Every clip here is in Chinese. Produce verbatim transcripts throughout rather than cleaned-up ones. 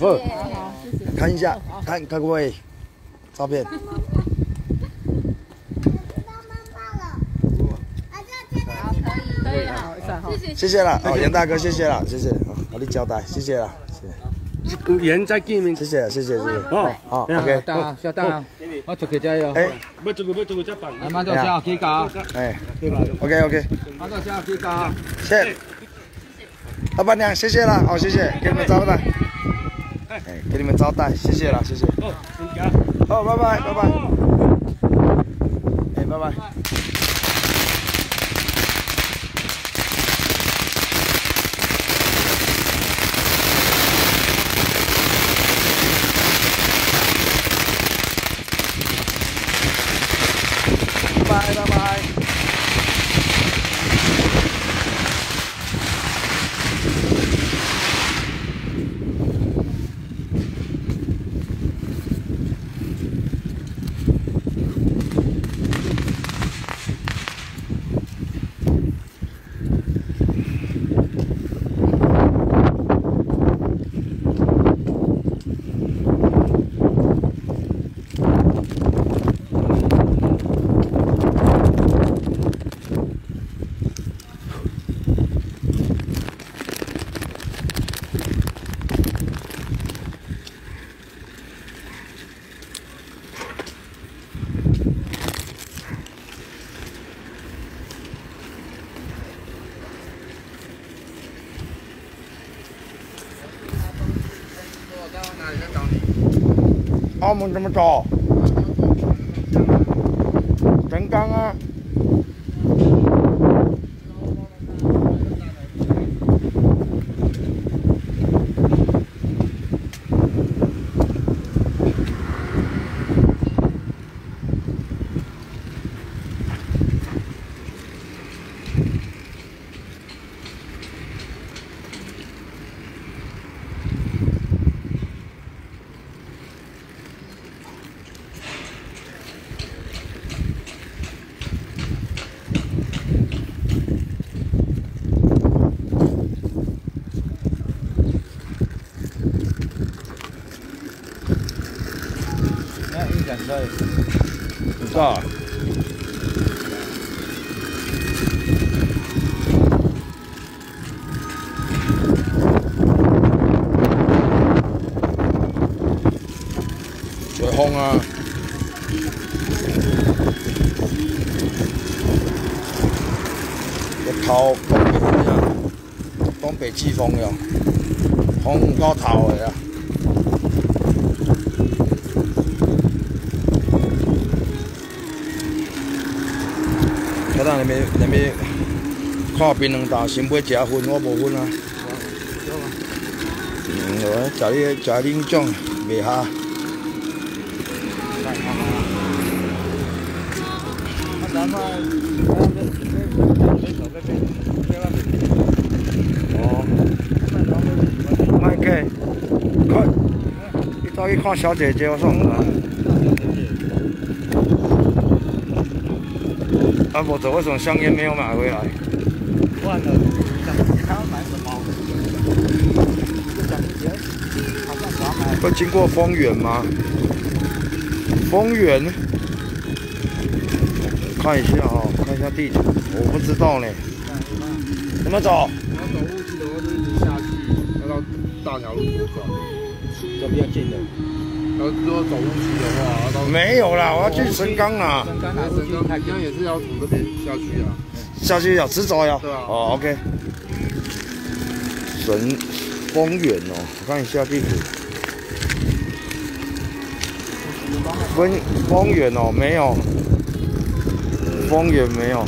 不，看一下，看看各位照片。 可以，好， 谢谢了，哦，杨大哥，谢谢了，谢谢，好，你交代，谢谢了，谢谢。 有缘再见面， 谢谢，谢谢，谢谢。 哦， 好 ，OK。 等啊，稍等啊，我出去加油。 哎， 要做个要做个再办。 慢慢到下起价。 哎 ，OK，OK。 慢到下起价。 谢谢。老板娘，谢谢了，好，谢谢，给你们招待。哎，给你们招待，谢谢了，谢谢。 哦， 好，拜拜，拜拜。哎，拜拜。拜拜，拜拜。澳门怎么走？神冈啊。不知道。吹风啊！个头东北啊，东北季风了，风到头的啊。咱那边那边看槟榔摊，先买食薰，我无薰啊。嗯，我食你食恁种袂下。哦。卖客，看，你走去看小姐姐，我送啊。啊，否则为什么香烟没有买回来？ 忘了，想他要买什么？好像小孩。 会经过丰原吗？丰原，看一下哦，看一下地图，我不知道呢。怎么走？ 要走雾气的话，就一直下去，要到大条路左转， 这比较近的。 然后如果走雾气的话，要到没有啦，我要去神冈啦。 神冈还是神冈？海江也是要从这边下去啊。 下去要直走呀。 对啊。 哦 ，OK。神丰原哦，我看一下地图。丰丰原哦，没有。丰原没有。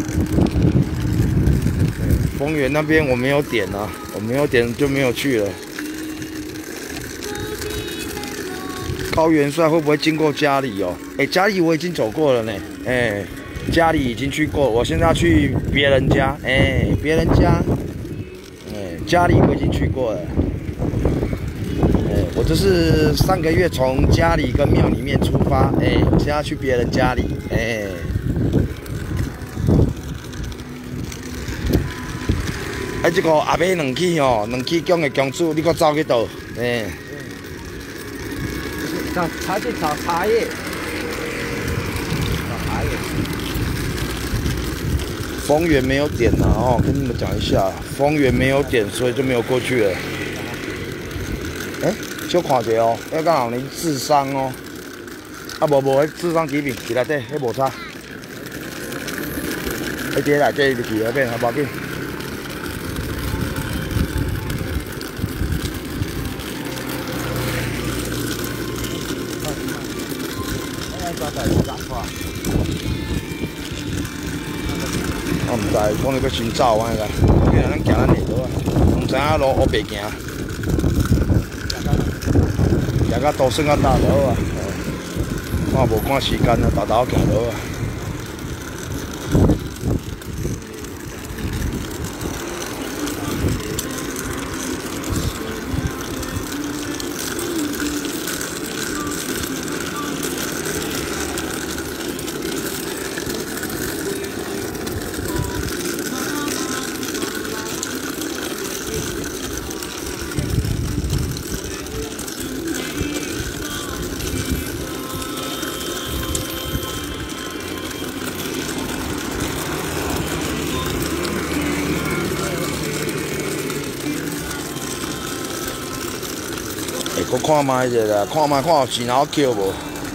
丰原那边我没有点啊，我没有点就没有去了。高元帅会不会经过嘉里哦？哎，嘉里我已经走过了呢。哎，嘉里已经去过，我现在要去别人家。哎，别人家。哎，嘉里我已经去过了。哎，我这是上个月从嘉里跟庙里面出发。哎，我现在要去别人家里。哎。哎，这个阿伯两起哦，两起江的江主，你搁走去倒？哎。 炒茶去炒茶叶，炒茶叶。丰原没有点啊，哦，跟你们讲一下，丰原没有点，所以就没有过去了。哎、欸，小看一下哦，要讲有人智商哦，啊无无，迄智商几片，伫内底，迄无差。迄伫内底就去那边，还无要紧。我毋知，可能要先走安尼个，今日咱行咱下路啊，唔知影路乌白行，行到都算较大就好啊。看无看时间啊，豆豆行路啊。我看卖者啦，看卖看有钱头捡无？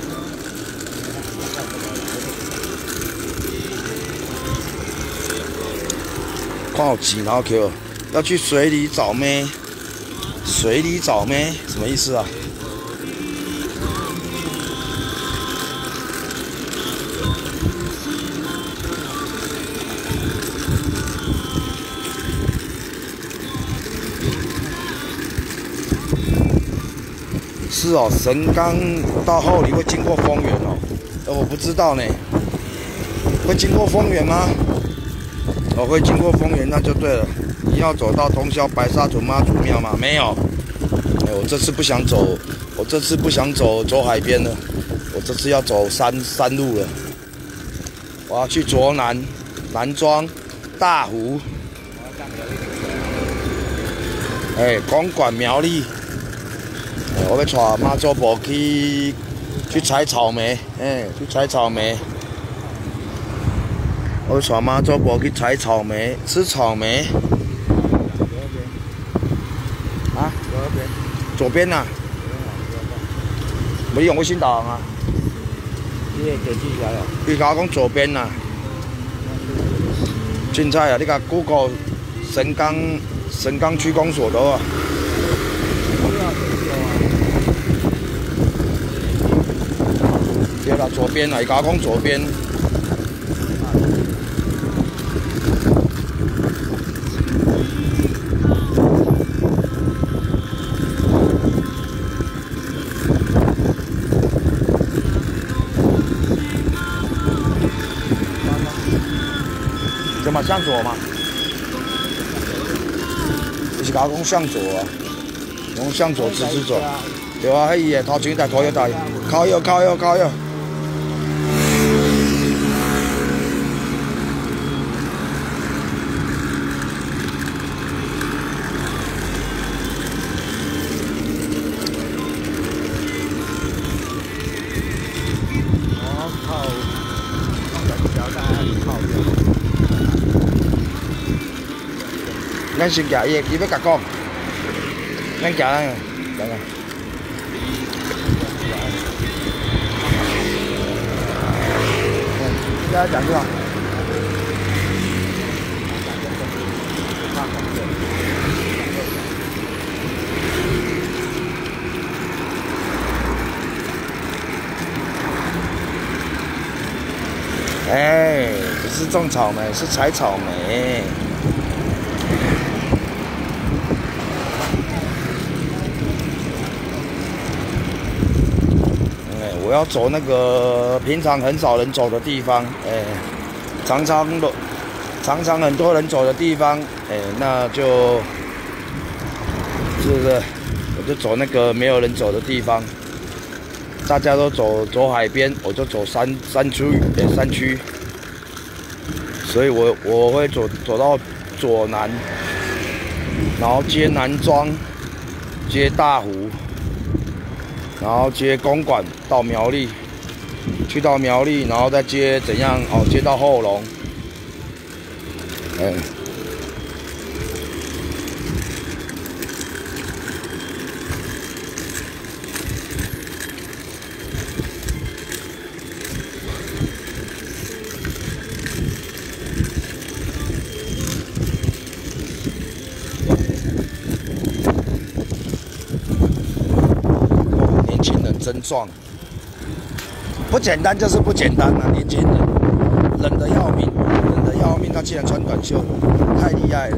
看有钱头捡，要去水里找妹，水里找妹什么意思啊？是哦，神冈到后里会经过丰原哦，呃，我不知道呢，会经过丰原吗？哦，会经过丰原，那就对了。你要走到通霄白沙屯妈祖庙吗？没有。哎，我这次不想走，我这次不想走走海边了，我这次要走山山路了。我要去卓南、南庄、大湖，哎，公馆苗栗。我要带妈祖婆去去采草莓，哎、欸，去采草莓。我要带妈祖婆去采草莓，吃草莓。啊？左边呐？没用微信导航啊？你点记起来了。你甲我讲左边呐？凊彩啊！你甲 Google 神冈神冈区公所的啊。对啦，左边啊，伊甲我讲左边。怎么向左嘛？就是甲我讲向左啊，讲向左直直走。对啊，迄伊个头前台靠右台，靠右靠右靠右。咱先行，伊伊要甲讲，咱行咱个，行个。大家讲是吧？哎，不是种草莓，是采草莓。我要走那个平常很少人走的地方，哎、欸，常常的，常常很多人走的地方，哎、欸，那就，是不是？我就走那个没有人走的地方，大家都走走海边，我就走山山区，哎、欸，山区，所以我我会走走到左南，然后接南庄，接大湖。 然后接公馆到苗栗，去到苗栗，然后再接怎样？哦，接到后龙。哎。真壮，不简单就是不简单啊！年轻人冷得要命，冷得要命，他竟然穿短袖，太厉害了！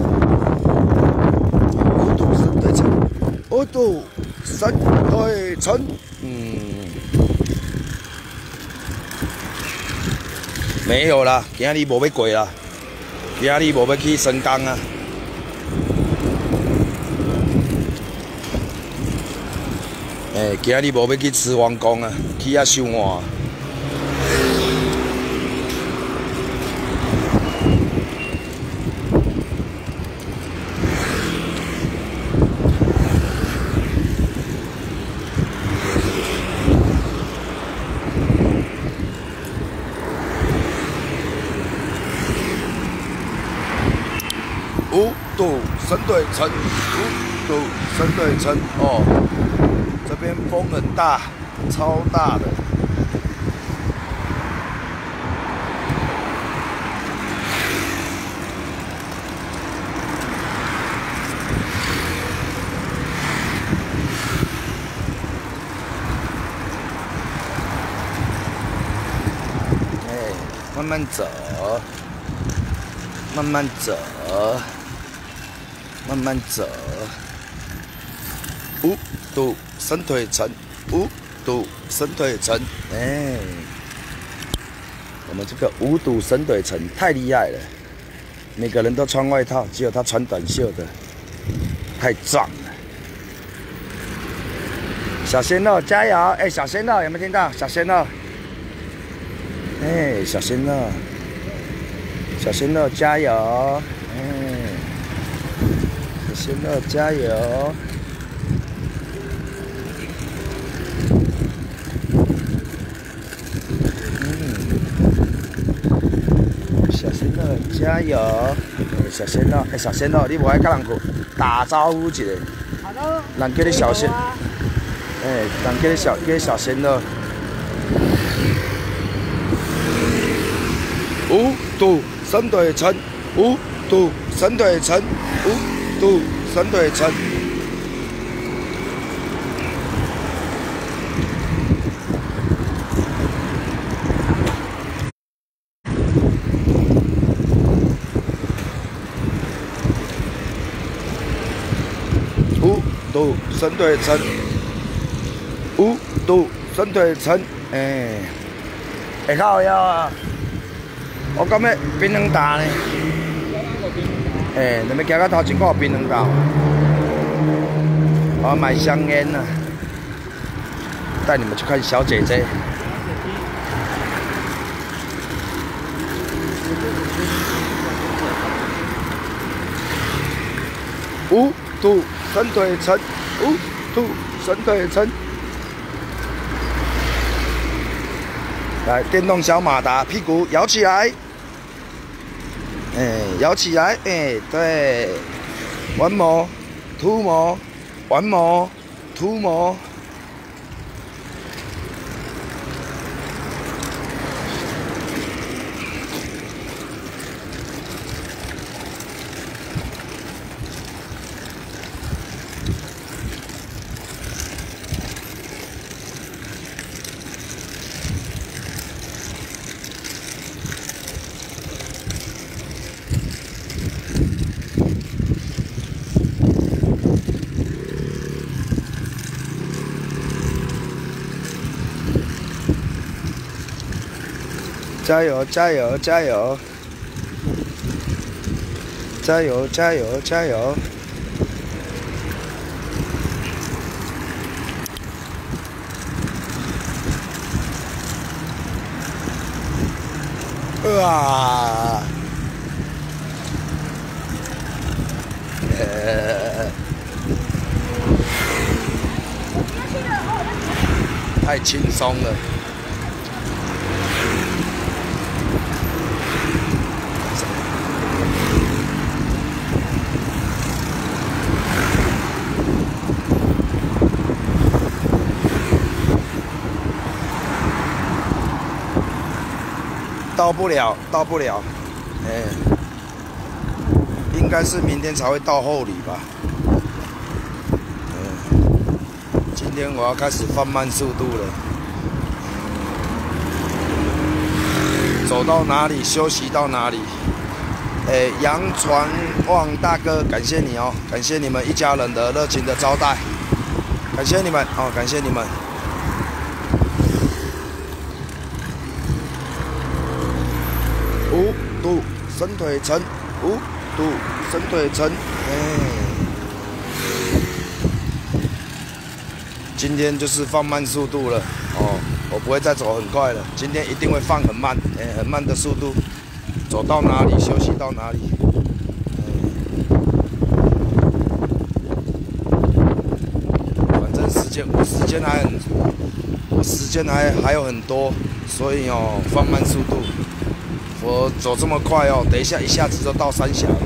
五度深对称，五度深对称，嗯，没有啦，今日无要过啦，今日无要去神冈啊。诶，今日无要去慈王宫啊，去遐收碗。五度深对称，五度深对称哦。这边风很大，超大的。哎，慢慢走，慢慢走，慢慢走。五度深对称，五度深对称，哎，我们这个五度深对称太厉害了，每个人都穿外套，只有他穿短袖的，太壮了。小鲜肉加油！哎，小鲜肉有没有听到？小鲜肉，哎，小鲜肉，小鲜肉加油！哎，小鲜肉加油！加油！小鲜肉，哎，小鲜肉，你无爱甲人打招呼一下，人叫你小鲜，哎，人叫你小，叫你小鲜肉。五度深对称，五度深对称，五度深对称。五度深对称，五度深对称，哎，会靠腰啊！我感觉槟榔大呢，哎，你们行到头前看有槟榔大，我要买香烟呢，带你们去看小姐姐。五度深对称，五度深对称。来，电动小马达，屁股摇起来，哎，摇起来，哎，对 ，one more， two more， one more， two more。加油！加油！加油！加油！加油！加油！哇！呃。 太轻松了。到不了，到不了，哎、欸，应该是明天才会到后里吧。嗯、欸，今天我要开始放慢速度了。走到哪里休息到哪里。哎、欸，杨传旺大哥，感谢你哦，感谢你们一家人的热情的招待，感谢你们哦，感谢你们。五度伸腿沉，五度伸腿沉，哎，今天就是放慢速度了哦，我不会再走很快了，今天一定会放很慢，哎，很慢的速度，走到哪里休息到哪里。反正时间我时间还很，我时间还还有很多，所以哦，放慢速度。我走这么快哦，等一下一下子就到三峡了。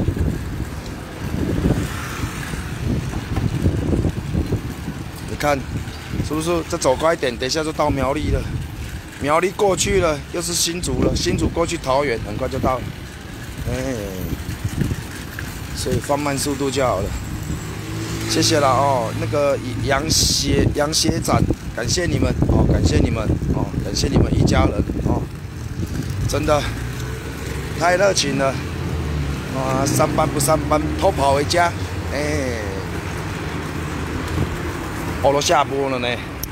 你看，是不是？再走快一点，等一下就到苗栗了。苗栗过去了，又是新竹了，新竹过去桃园，很快就到了。哎，所以放慢速度就好了。谢谢了哦，那个杨协杨协展，感谢你们哦，感谢你们哦，感谢你们一家人哦。真的太热情了，啊！上班不上班，偷跑回家，哎、欸，我都下播了呢。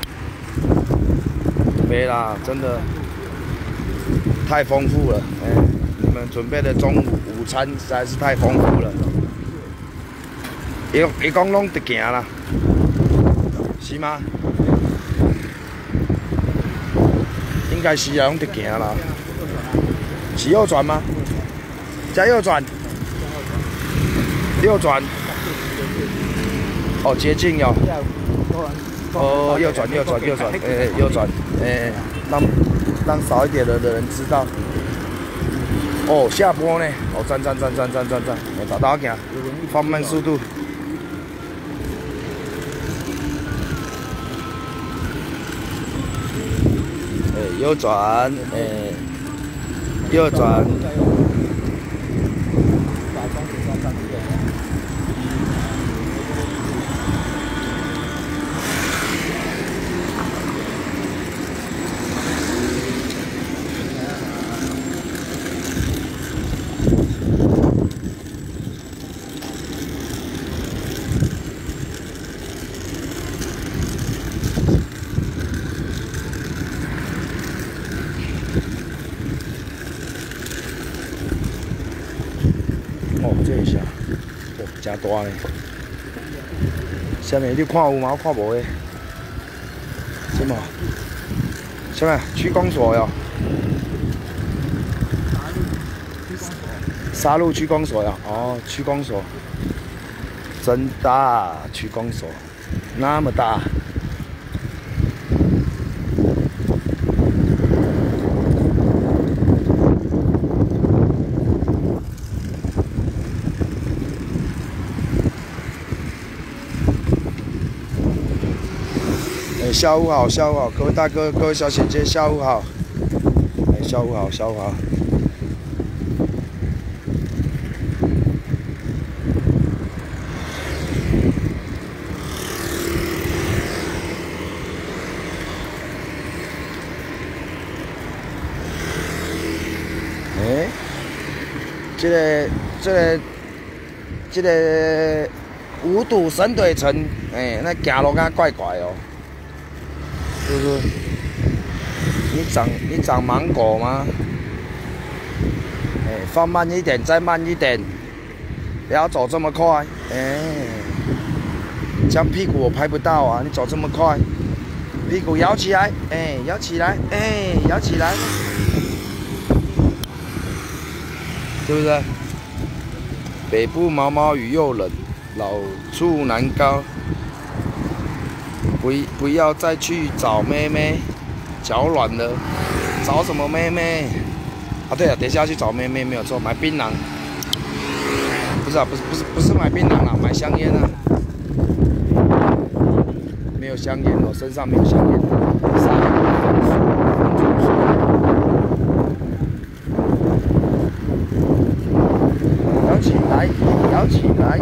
没啦，真的太丰富了，哎、欸，你们准备的中午午餐实在是太丰富了。伊伊讲拢得行啦，是吗？应该是啊，拢得行啦。是右转吗？加右转，右转。哦，接近哟。哦，右转，右转，右转，哎、欸，右转，哎、欸，让让少一点的人知道。哦，下坡呢？哦，站站站站站站站，我找到行，放慢速度。哎、欸，右转，哎、欸。右转，哦，这一下，哦，真大呢。下面你看有吗？我看无诶。什么？什么？区公所哟？沙鹿区公所呀？哦，区公所，真大，区公所，那么大。下午好，下午好，各位大哥、各位小姐姐，下午好。哎，下午好，下午好。哎，这个、这个、这个五堵神腿城，哎，那行路敢怪怪哦。是不是？你长你长芒果吗？哎，放慢一点，再慢一点，不要走这么快。哎，这样屁股我拍不到啊！你走这么快，屁股摇起来，哎，摇起来，哎，摇起来，是不是？北部毛毛雨又冷，老处难高。 不不要再去找妹妹，脚软了，找什么妹妹？啊，对了，等一下要去找妹妹没有错，买槟榔。不是啊，不是不是不是买槟榔啊，买香烟啊。没有香烟哦，身上没有香烟。摇起来，摇起来。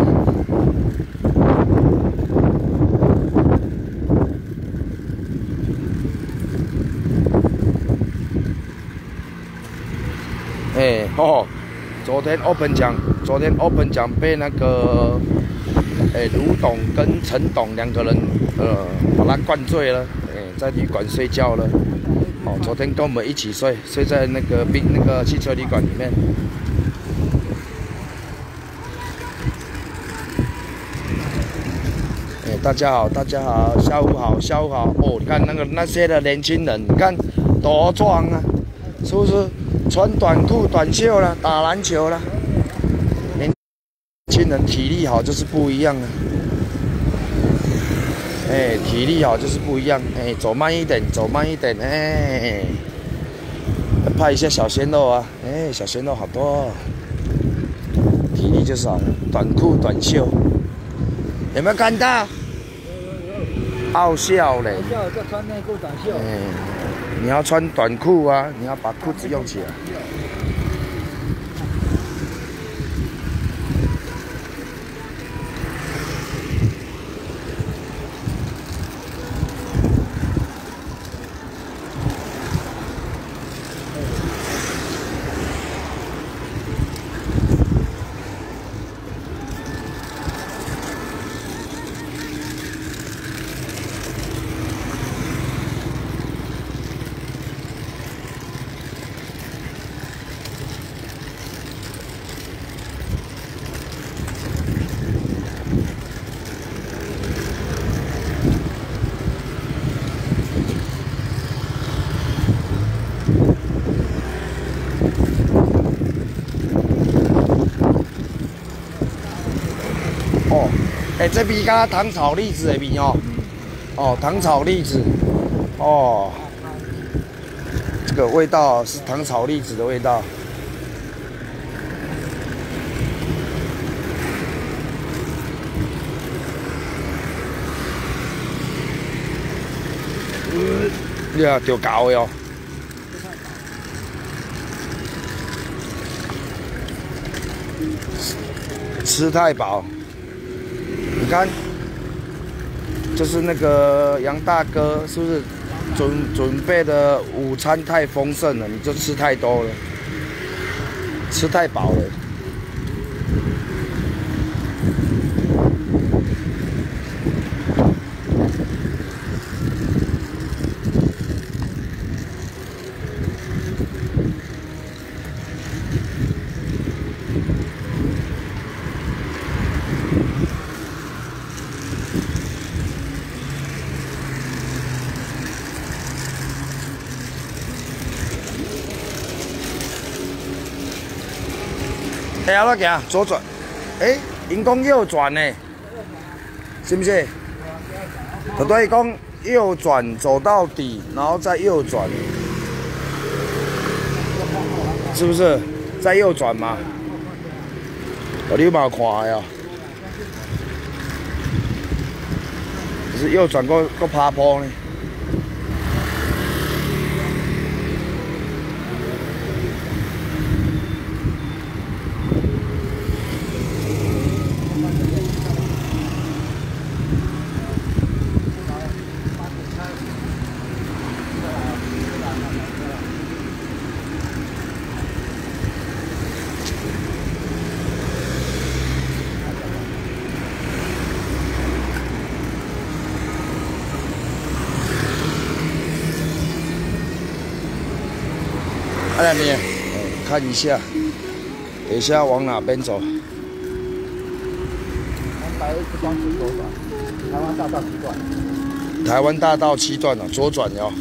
哎、欸、哦，昨天 Open 奖，昨天 Open 奖被那个哎、欸、卢董跟陈董两个人呃把他灌醉了，哎、欸、在旅馆睡觉了。哦，昨天跟我们一起睡，睡在那个宾那个汽车旅馆里面。哎、欸，大家好，大家好，下午好，下午好。哦，你看那个那些的年轻人，你看多壮啊，是不是？穿短裤短袖了，打篮球了。年轻人体力好就是不一样啊！哎、欸，体力好就是不一样。哎、欸，走慢一点，走慢一点。哎、欸，拍一下小鲜肉啊！哎、欸，小鲜肉好多、哦，体力就是好了。短裤短袖，有没有看到？好笑嘞！ 好笑，就穿内裤短袖。 哎、欸。你要穿短裤啊！你要把裤子用起来。哦，哎、欸，这边敢糖炒栗子的味哦，哦，糖炒栗子，哦，这个味道是糖炒栗子的味道。嗯，你啊，钓高的哦。吃太饱。你看，就是那个杨大哥，是不是准准备的午餐太丰盛了？你就吃太多了，吃太饱了。哎，阿怎行？左转。哎，因讲右转呢，是不是？就对，讲右转走到底，然后再右转，是不是？再右转嘛？哦，你有冇看的哦？是右转过过爬坡呢。啊，那边，看一下，等一下往哪边走？ 往百二之光是左转，台湾大道七段。 台湾大道七段啊，左转哟。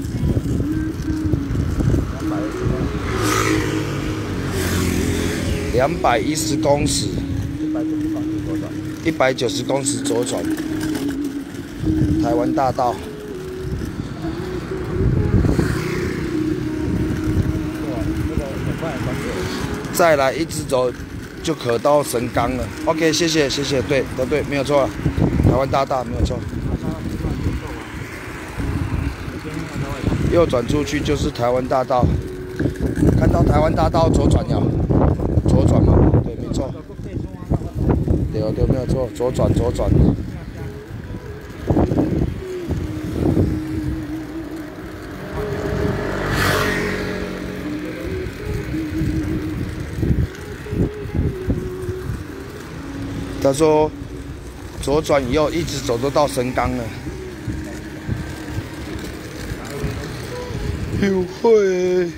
两百一十公尺。一百九十公尺左转。台湾大道。 再来一直走就可到神冈了。OK， 谢谢谢谢，对都对，没有错，台湾大道没有错。右转出去就是台湾大道，看到台湾大道左转呀，左转嘛，对，没错。对对，没有错，左转左转。他说左转以后一直走都到神冈了。有会。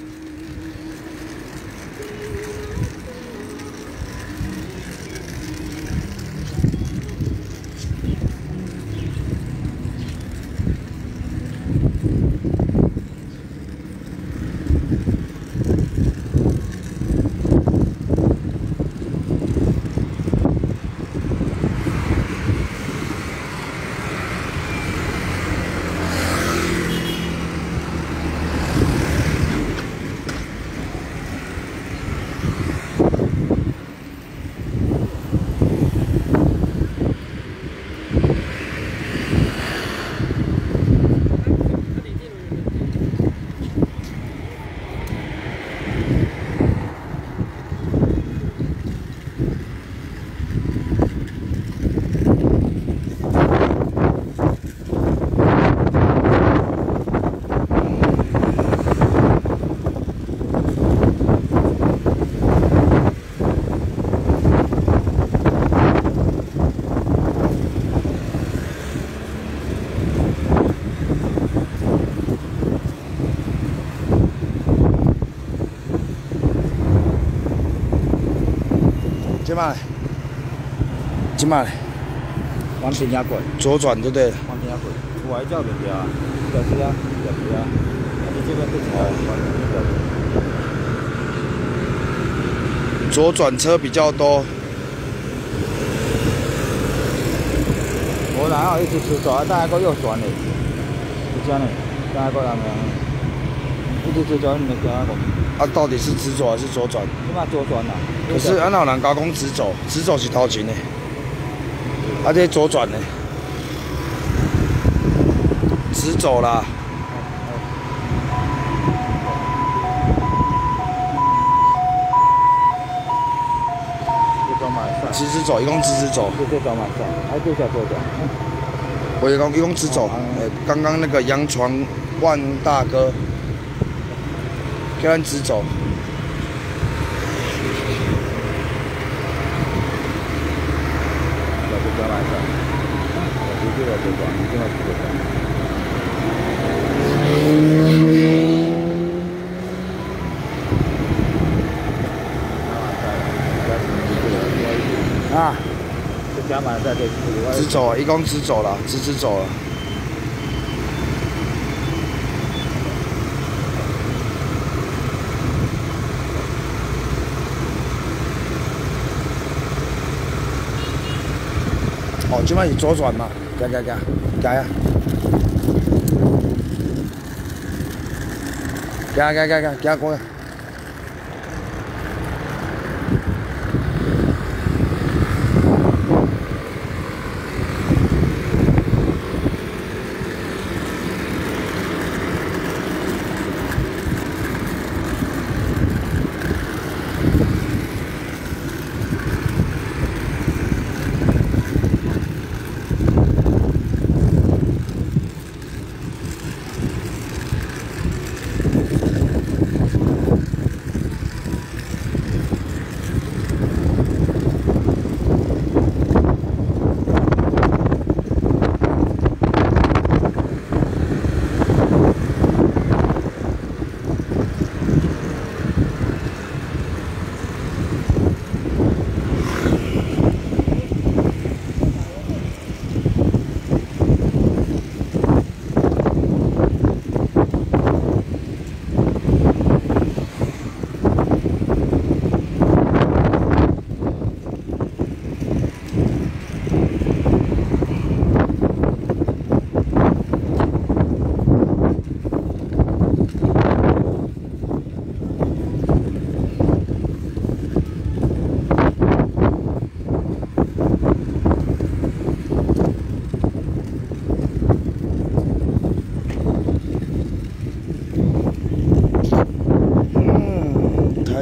嘛，即嘛， 往平压过， 左转对不对？ 往平压过，我还叫人家，叫谁啊？叫谁啊？你这边不行啊， 左转车比较多。 我然后一直直走，大概个右转嘞，是这样嘞，大概个咁样，一直直走，你们讲个。 啊，到底是直走还是左转？ 你嘛左转啦。 可是安老人家讲直走，直走是头前的，啊这左转的，直走啦。直直走，一共直直走。 直直走嘛，走，还对角左转。 我一共一共直走，呃，刚刚那个洋床万大哥，叫咱直走。啊，加满在这直走，一共直走了，直直走了。哦，即摆是左转嘛，行行行，行啊！行行行行，行过去。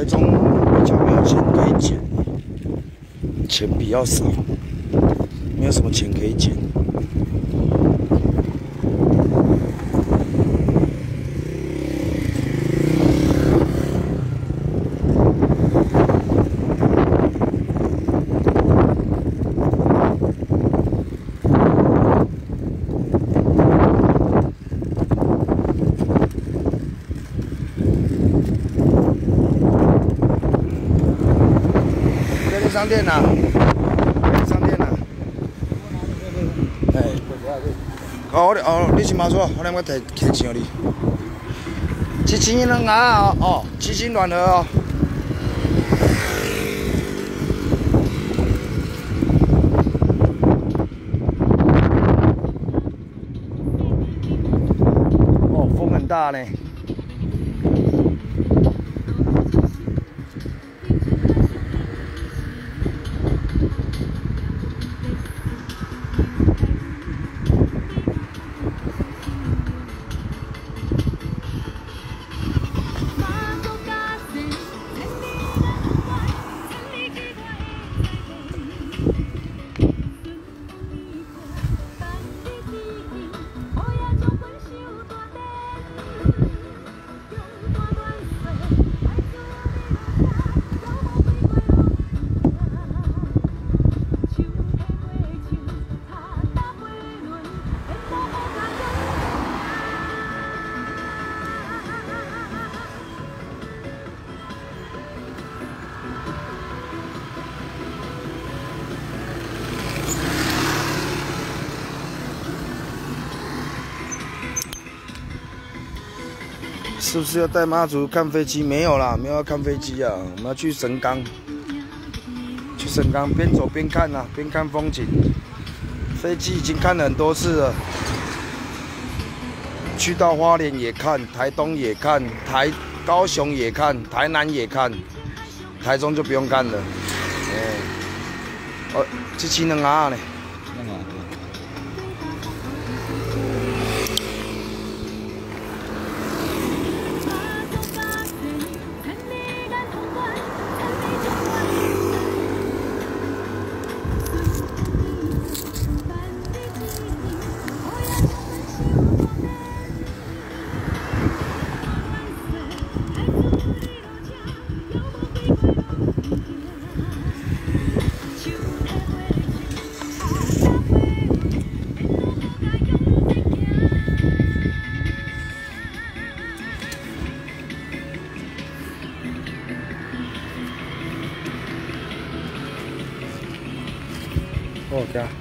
中比较没有钱可以捡，钱比较少，没有什么钱可以捡。商店呐、啊，商店呐、啊，哎，哦，我哦，你是马叔，我两个提提醒你，七星两牙哦，哦，七星软盒哦。哦，风很大呢。是不是要带妈祖看飞机？没有啦，没有要看飞机啊，我们要去神冈。去神冈边走边看啊，边看风景。飞机已经看了很多次了，去到花莲也看，台东也看，台高雄也看，台南也看，台中就不用看了。哎、欸，哦，这七两牙呢？两牙。哦，这样。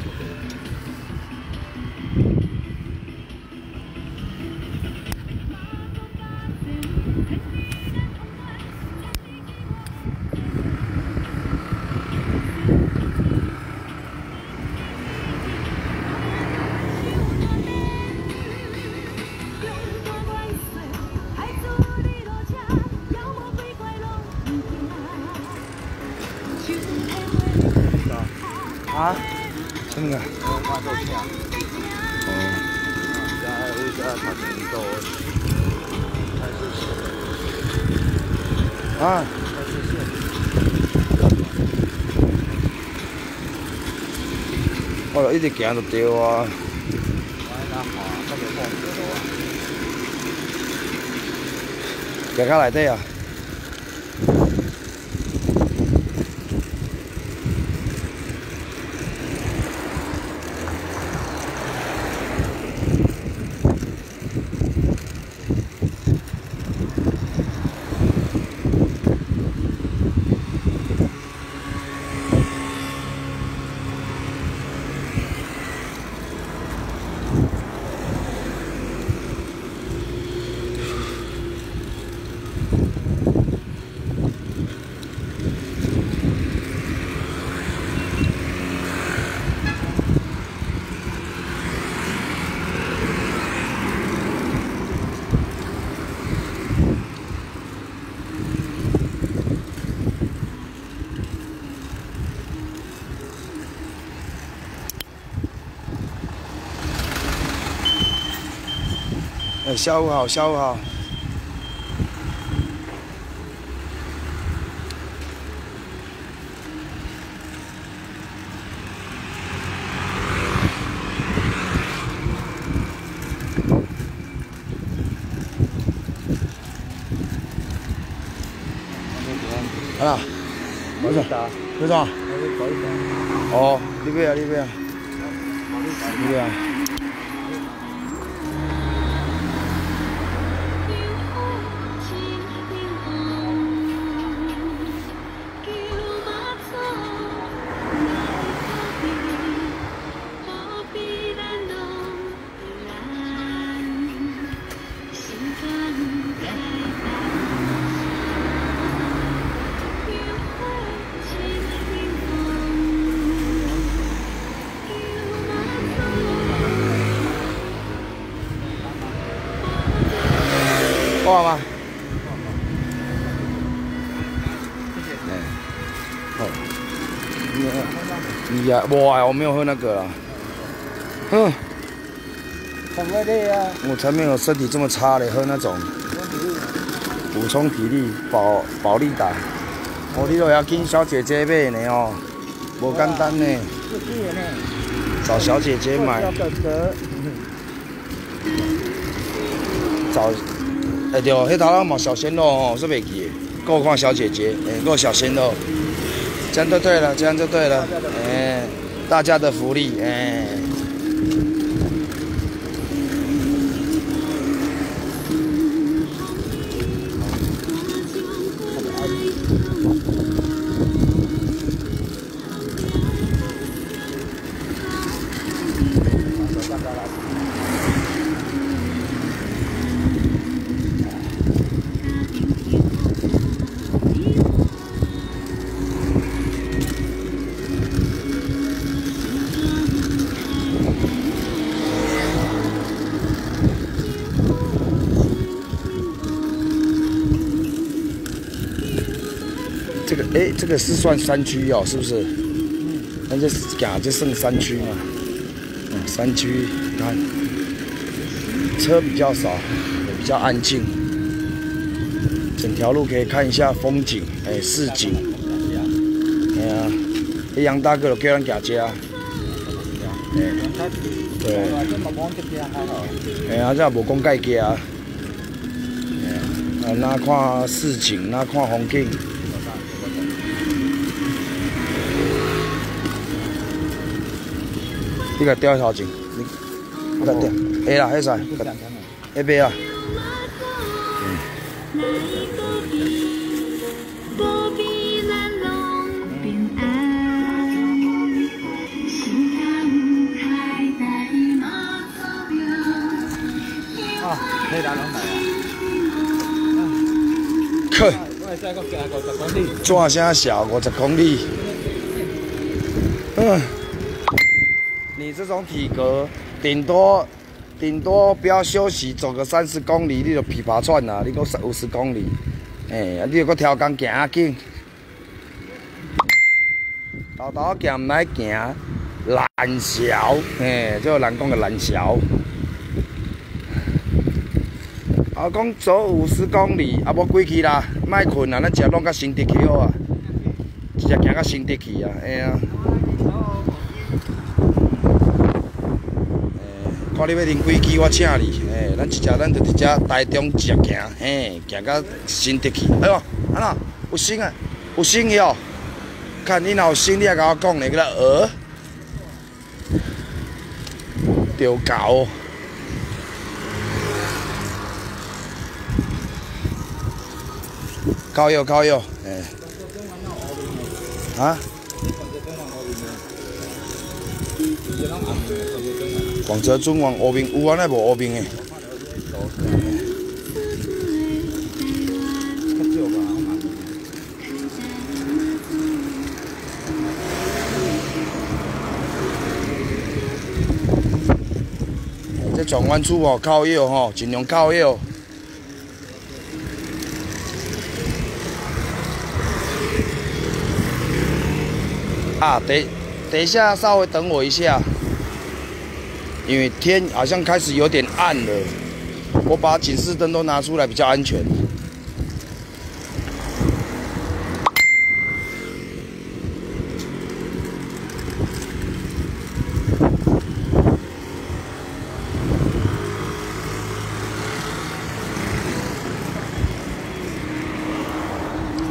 啊？什么个？我看到啥？哦，现在我现在看不到。开始线。啊，开始线。我就一直行就对啊。行到内底啊。哎，下午好，下午好。 好啦，多少？多少？哦，你买啊，你买啊，你买啊。 挂吗？哦，你呀，我啊，我没有喝那个啦。哼，我才没有身体这么差嘞，喝那种补充体力、保保利达。哦，你都要跟小姐姐买呢哦，无简单呢。找小姐姐买。找。 哎对，迄头仔嘛小鲜肉吼，说袂记的。够看小姐姐，哎，够小鲜肉，这样就对了，这样就对了，哎，大家的福利，哎。这个哎，这个是算山区哦，是不是？嗯。那就讲就剩山区嘛。嗯，山区，你看，车比较少，也比较安静。整条路可以看一下风景，哎，市景。哎呀，迄杨大哥就叫咱行车。哎。对。哎呀，这无讲介价。哎呀，啊，哪看市景，哪看风景。 你甲调头前，你你甲调，会啦，会使，会买啊。 啊，你打两台啊？ 去。 我再个行五十公里。 转啥小五十公里？嗯。 你这种体格，顶多顶多不要休息，走个三十公里，你就琵琶串啦。你搁五十公里，哎，你又搁挑工行较紧，豆豆行唔来行，懒小，哎，这个人讲的懒小。啊，讲走五十公里，啊无归去啦，莫困啊，咱食拢较身体去好啊，直接行到身体去啊，哎呀。 看你要啉几支，我请你。诶，咱一只，咱就直接台中直行，嘿，行到新竹去。哎呦，安怎有声啊？有声哦。看你若有声，你也甲我讲咧，个鹅，丢搞。靠右，靠右，诶。啊？ 广泽尊王乌面有啊，那无乌面的。这转弯处哦，靠右吼，尽量靠右。啊，等等一下，稍微等我一下。 因为天好像开始有点暗了，我把警示灯都拿出来比较安全。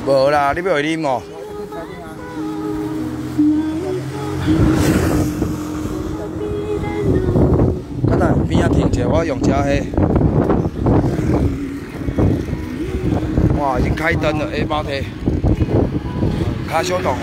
无啦，你要会啉哦？等下边仔停者，我用遮迄。哇，已经开灯了，下巴梯，卡小洞。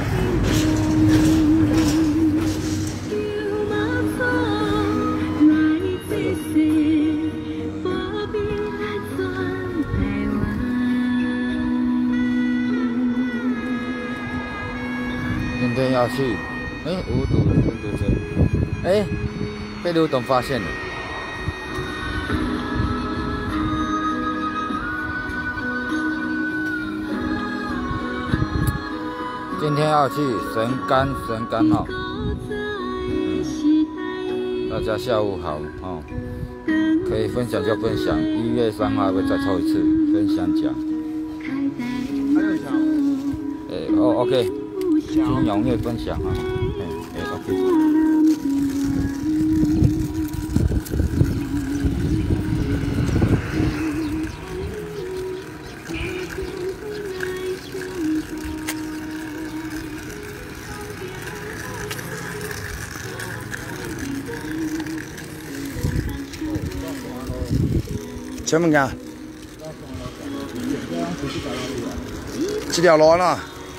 今天要去，哎、欸，五堵五堵车，哎、欸，被刘董发现了。今天要去神冈神冈号，嗯，大家下午好哦，可以分享就分享，一月三号会再抽一次分享奖。 还有奖？ 哎、欸，哦 ，OK。 金踊跃分享啊，哎哎 ，OK。 什么物？这条路哪？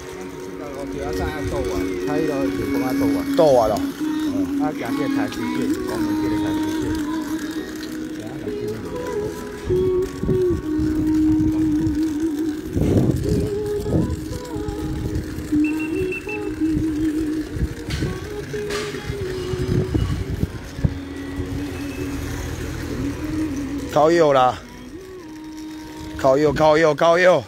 开了就讲啊倒啊， 倒啊咯。 嗯，啊，行这台水线，光明这个台水线。 靠右啦，靠右，靠右，靠右。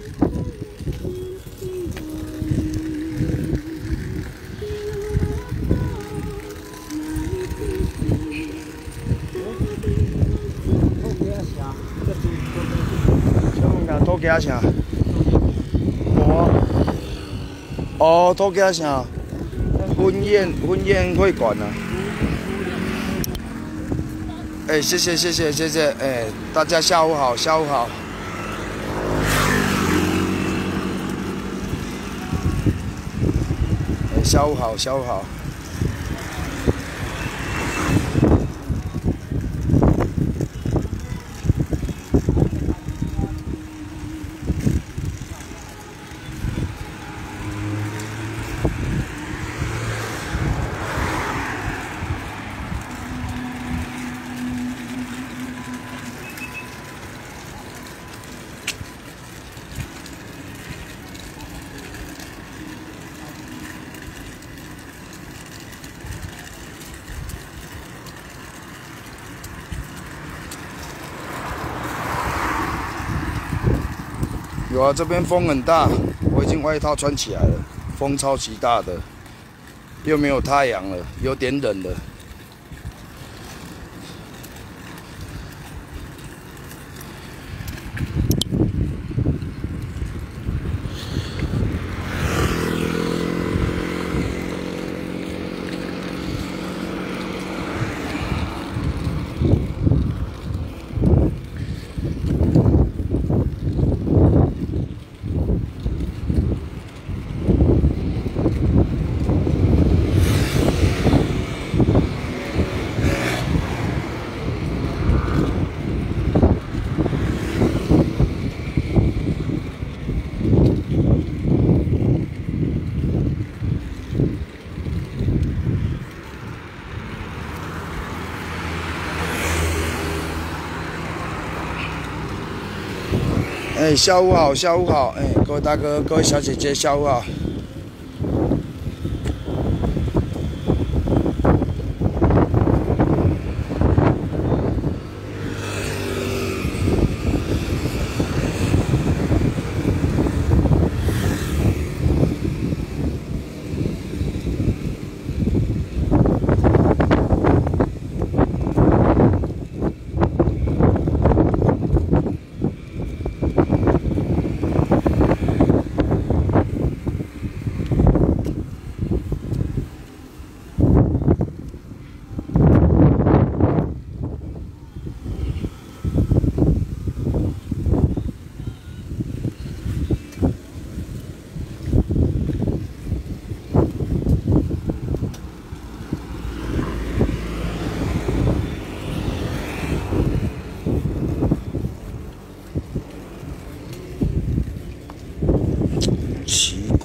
土家啥？无。哦，土家啥？婚宴婚宴会馆啊。哎、欸，谢谢谢谢谢谢，哎、欸，大家下午好，下午好。哎、欸，下午好，下午好。 有啊，这边风很大，我已经外套穿起来了，风超级大的，又没有太阳了，有点冷了。哎、欸，下午好，下午好，哎、欸，各位大哥，各位小姐姐，下午好。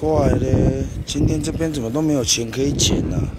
怪嘞，今天这边怎么都没有钱可以捡呢、啊？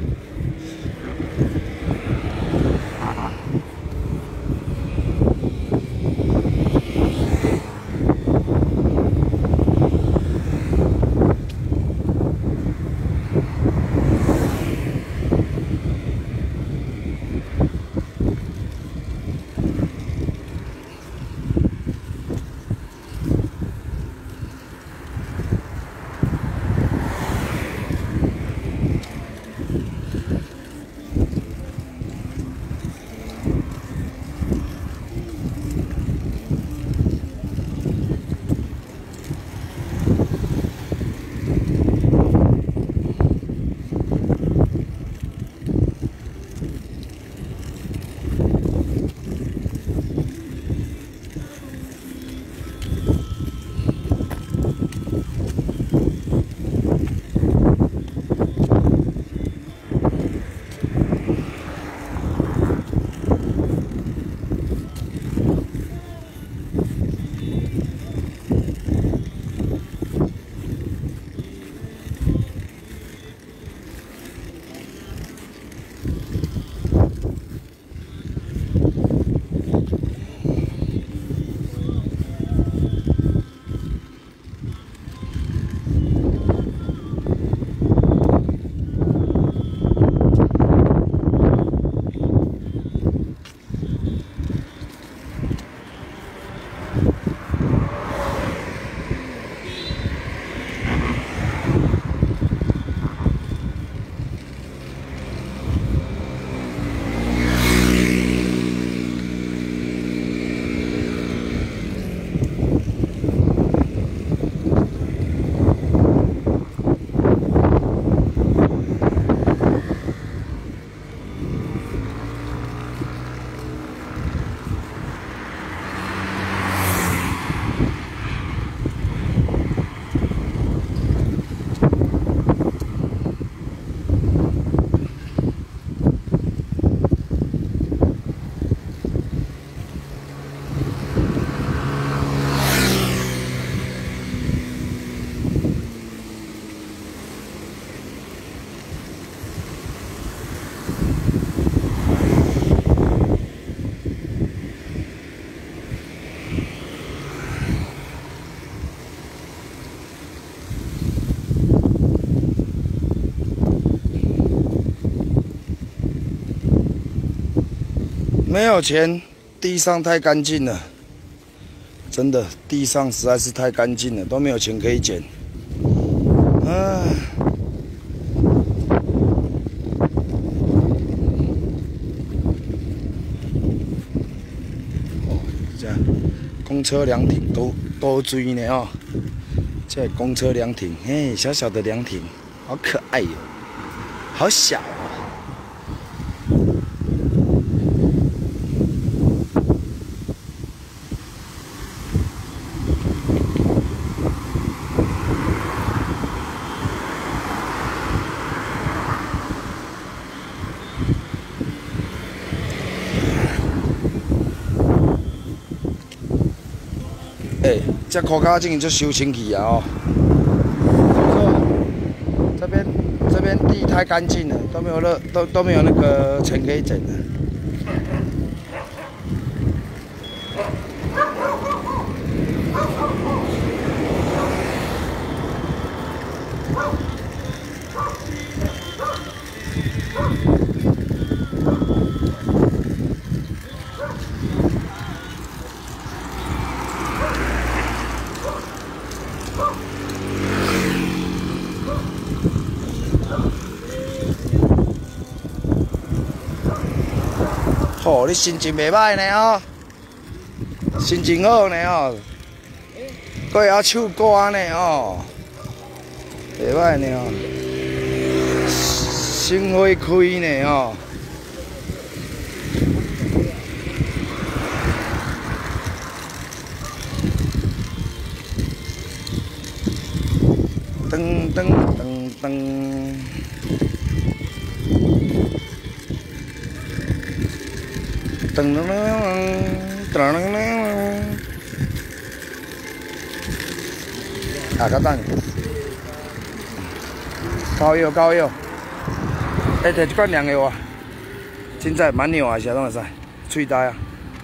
没有钱，地上太干净了，真的，地上实在是太干净了，都没有钱可以捡。啊！哦，这公车凉亭都都追呢哦，这公车凉亭，嘿，小小的凉亭，好可爱哟、哦，好小。 欸，这裤脚真就收清气啊哦！这边这边地太干净了，都没有热，都都没有那个尘可以整的。哦，你心情袂歹呢哦，心情好呢哦，搁会晓唱歌呢哦，袂歹呢哦，心花开呢哦。噔噔噔噔。 噔噔噔噔噔噔，啊，较等。 高药高药，哎，摕一罐凉药啊！凊彩蛮牛啊，啥拢会使，喙呆啊！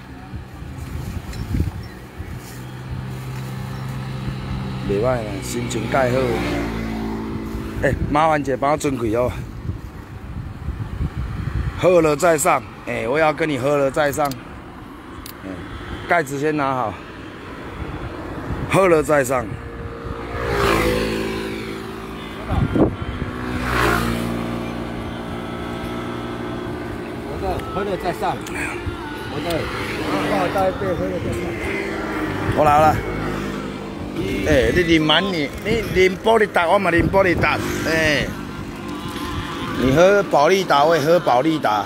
袂歹啦，心情介好。哎、欸，麻烦姐帮我准开哦。喝了再上，哎、欸，我要跟你喝了再上。嗯、欸，盖子先拿好。喝了再上。 我的喝了再上。我的，帮我倒一杯喝了再上。 我来了。哎、欸，你啉满你，你啉保利达，我嘛啉保利达。哎、欸，你喝保利达，我也喝保利达。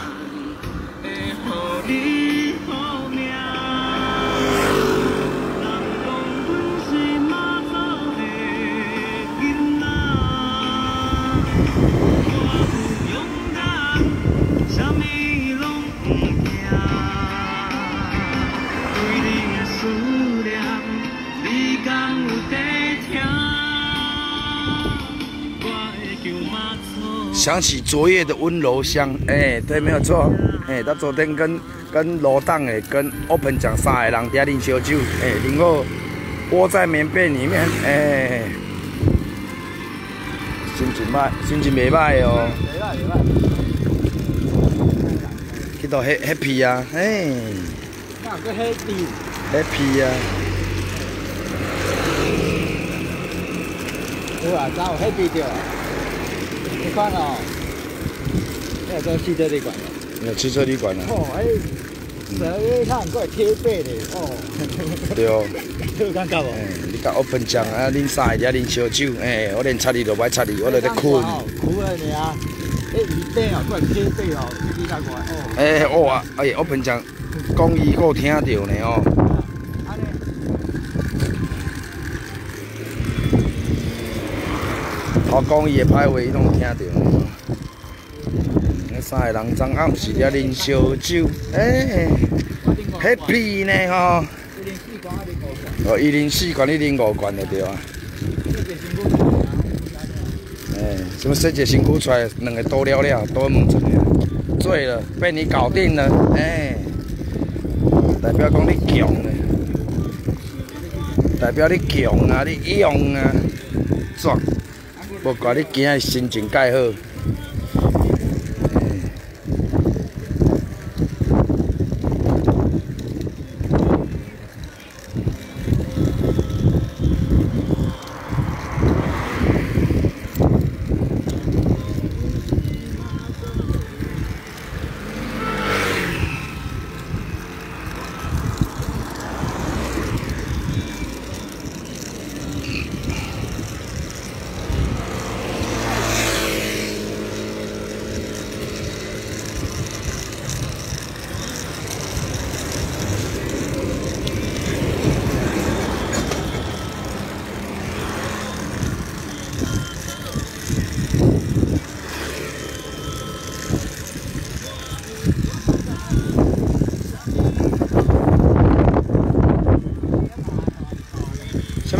想起昨夜的温柔乡，哎、欸，对，没有错，哎、欸，他昨天跟跟罗档哎，跟 Open 讲三个人在啉烧酒，哎、欸，然后窝在棉被里面，哎、欸，心情歹，心情袂歹哦， 袂歹袂歹， 去到 happy 啊，哎， 哪个 happy happy 啊， 有啊，哪有 happy 着？你看哦，那做汽车旅馆了。 有汽车旅馆啊。 哦，哎，十月看过来贴背的哦。 对哦。 有感觉无？ 哎，你甲 Open 讲啊，恁三个在啉烧酒，哎，我连插你都歹插你，我都咧困。 苦了你啊！哎，鱼背哦，过来贴背哦，你你看过来哦。 哎，哦啊，哎 ，Open 讲讲伊有听到呢哦。我讲伊的歹话，伊拢有听到。那三个人昨暗时咧啉烧酒，哎 ，happy 呢吼。哦，一零四罐，你啉五罐就对啊。哎，什么生姐辛苦出来，两个倒了了，倒门出来，醉了，被你搞定了，哎，代表讲你强呢，代表你强啊，你勇啊，壮。无怪你今仔心情介好。什么？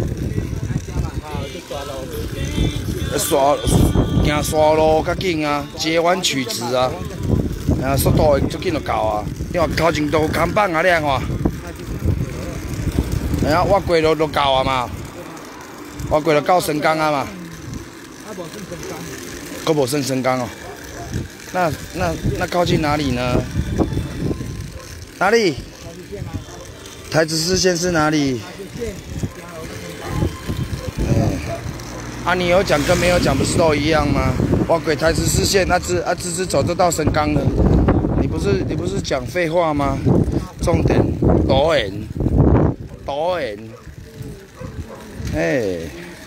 刷行刷路较紧啊，截弯曲直啊，啊速度会足紧就到啊。你看头前都有看板啊，你看看。哎呀，我过就就到啊嘛，我过就到神冈啊嘛。佫无算神冈哦。那那那靠近哪里呢？哪里？台子市线是哪里？啊，你有讲跟没有讲不是都一样吗？我过台子市线，那直啊直直走就到神冈了。你不是你不是讲废话吗？重点导演，导演，哎。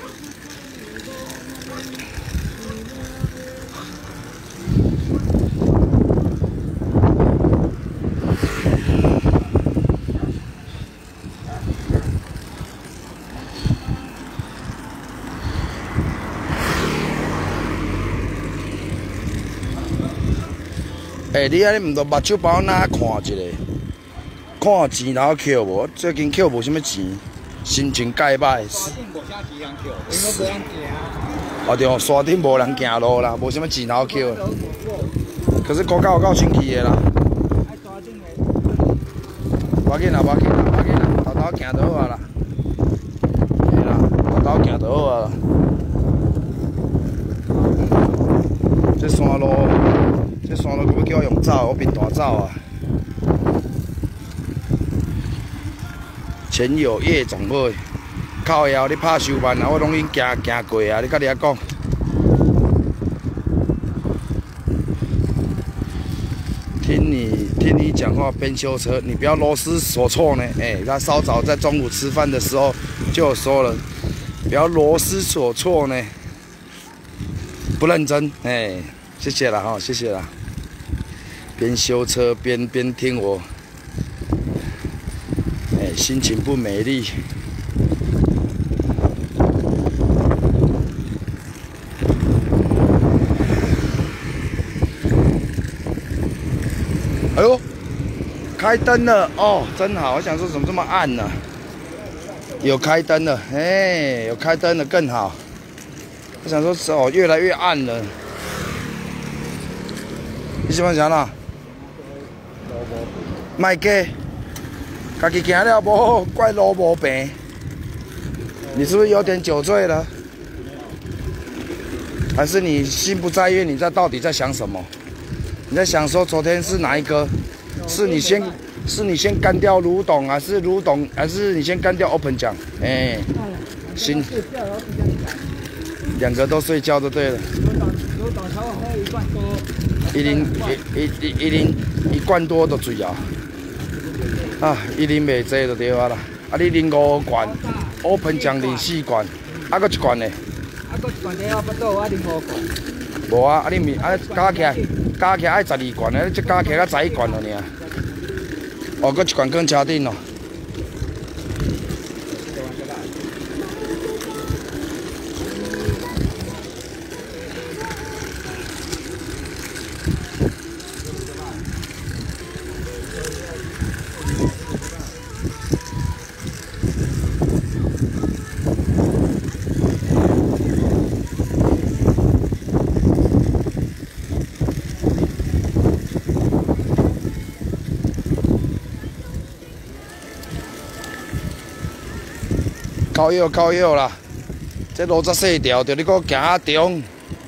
哎、欸，你安尼毋着目睭帮我哪看一下，看钱然后扣无？最近扣无啥物钱，心情介歹。 无啥钱通扣，因为无人行。 哦对，山顶无人行路啦，无啥物钱头捡。可是高教有够清气的啦。无要紧啦，无要紧啦，无要紧啦，豆豆行就好啊啦。嘿啦，豆豆行就好啊啦。这山路，这山路要叫我用走，我变大走啊。前有夜总会，靠腰你拍收慢啊，我拢已经行行过啊，你甲你阿讲。听你听你讲话边修车，你不要螺丝所措呢。哎、欸，他稍早在中午吃饭的时候就有说了，不要螺丝所措呢。不认真，哎、欸，谢谢了哈，谢谢了。边修车边边听我，哎、欸，心情不美丽。哎呦，开灯了哦，真好！我想说怎么这么暗呢、啊？有开灯了，哎、欸，有开灯了更好。我想说，哦，越来越暗了。你喜欢啥啦？卖假，家己行了无好，怪路无平。你是不是有点酒醉了？还是你心不在焉？你在到底在想什么？你在想说昨天是哪一个？是你先，是你先干掉卢董，还是卢董，还是你先干掉 Open 奖？哎、欸，心。两个都睡觉就对了。一零一一一零一罐多就醉啊！啊，一零袂济就对啊啦。啊，你啉五罐 ，Open 奖啉四罐，啊，搁一罐呢？ 啊，搁一罐底我不倒，我啉五罐。 无啊，啊你咪啊加起来，加起来爱十二罐呢，这加起来才十一罐了尔。哦，搁一罐更车顶哦。靠药靠药啦！这路则细条，着你搁行较中。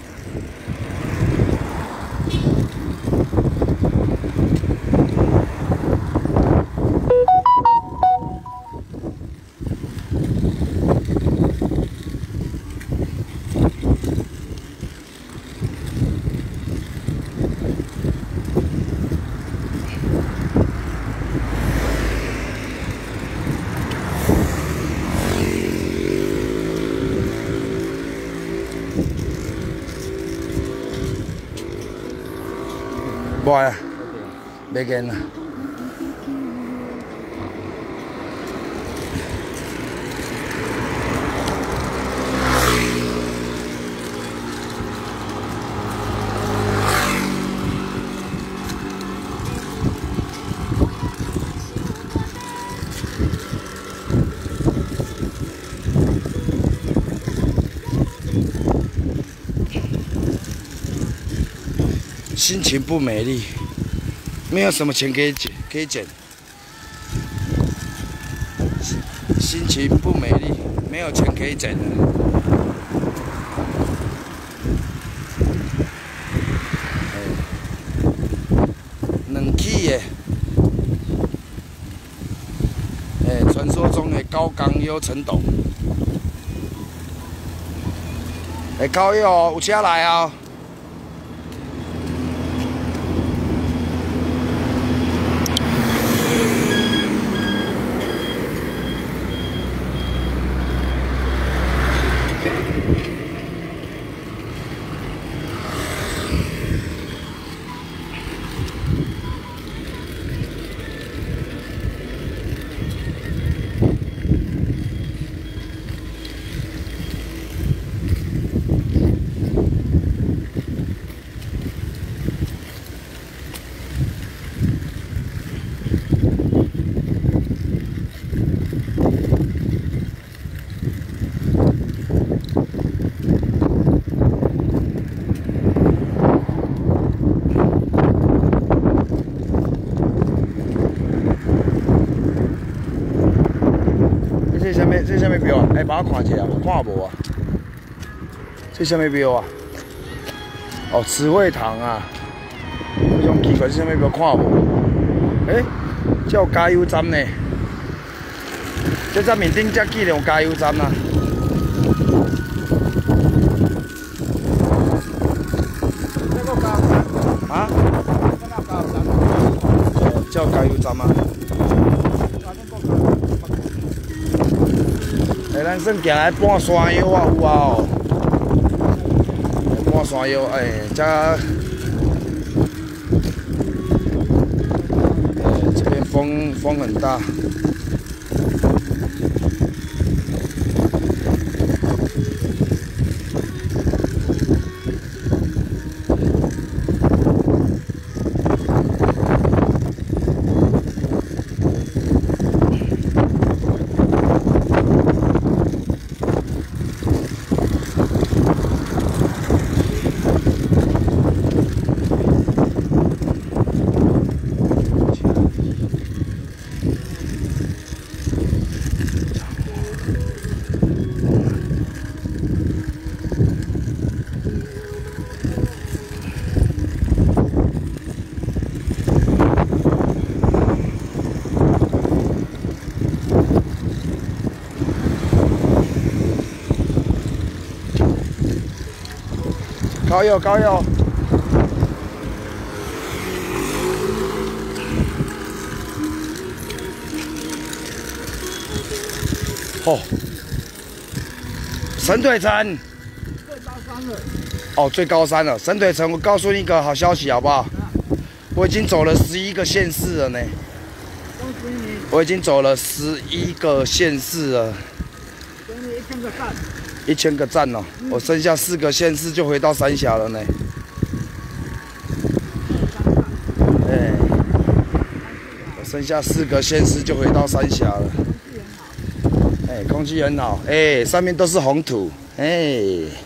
无啊，袂见啦。心情不美丽，没有什么钱可以捡，可以捡。心情不美丽，没有钱可以捡的。冷气的，哎，传说中的高岗优陈董，哎，靠哟，有车来啊！ 这什么？这什么庙啊？哎，把我看一下，看无啊？这什么庙啊？哦，慈惠堂啊。这种奇怪，这什么庙看无？哎，这有加油站呢。这在面顶才记得有加油站啊。啊？叫加油站啊？哎，咱算行来半山腰啊，有啊哦。半山腰，哎，这，哎，这边风风很大。高油高油！哦，神腿城。最高山了。哦，最高山了。神腿城，我告诉你一个好消息，好不好？我已经走了十一个县市了呢。恭喜你！我已经走了十一个县市了。给你一千个赞。一千个赞哦！嗯、我剩下四个县市就回到三峡了呢。哎，我剩下四个县市就回到三峡了。哎，空气很好，哎，上面都是红土，哎。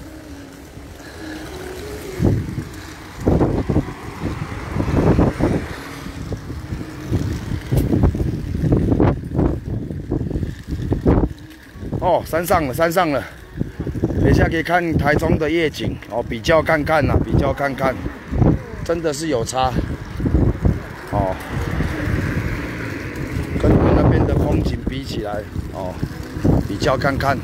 哦，山上了，山上了。等一下可以看台中的夜景哦，比较看看呐、啊，比较看看，真的是有差哦，跟我们那边的风景比起来哦，比较看看。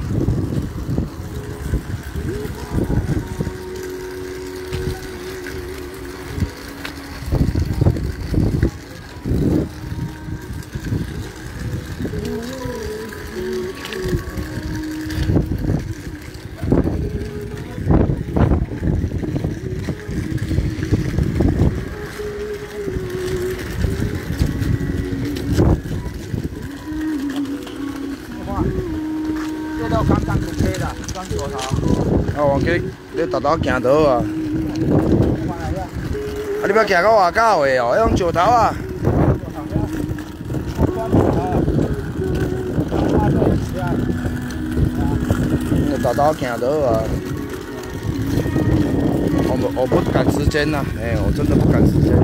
啊，王哥，你豆豆行倒啊？啊，你要行到外口的哦，迄种石头啊。你豆豆行倒啊？我不，我不赶时间呐、啊，哎、欸，我真的不赶时间。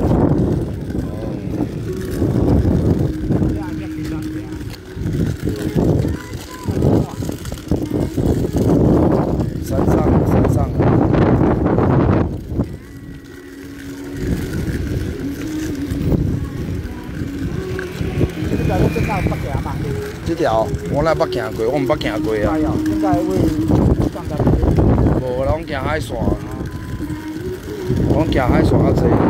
这条我来捌行过，我唔捌行过啊。应该会上山。无，拢行海线，拢行海线较济。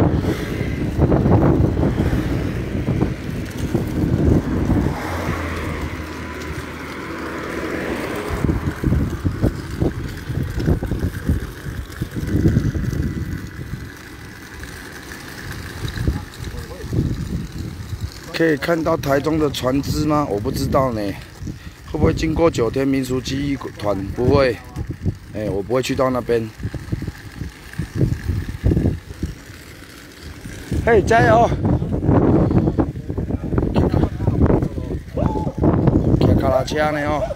可以看到台中的船只吗？我不知道呢，会不会经过九天民俗记忆团？不会，哎、欸，我不会去到那边。嘿，加油！骑脚踏车呢哦。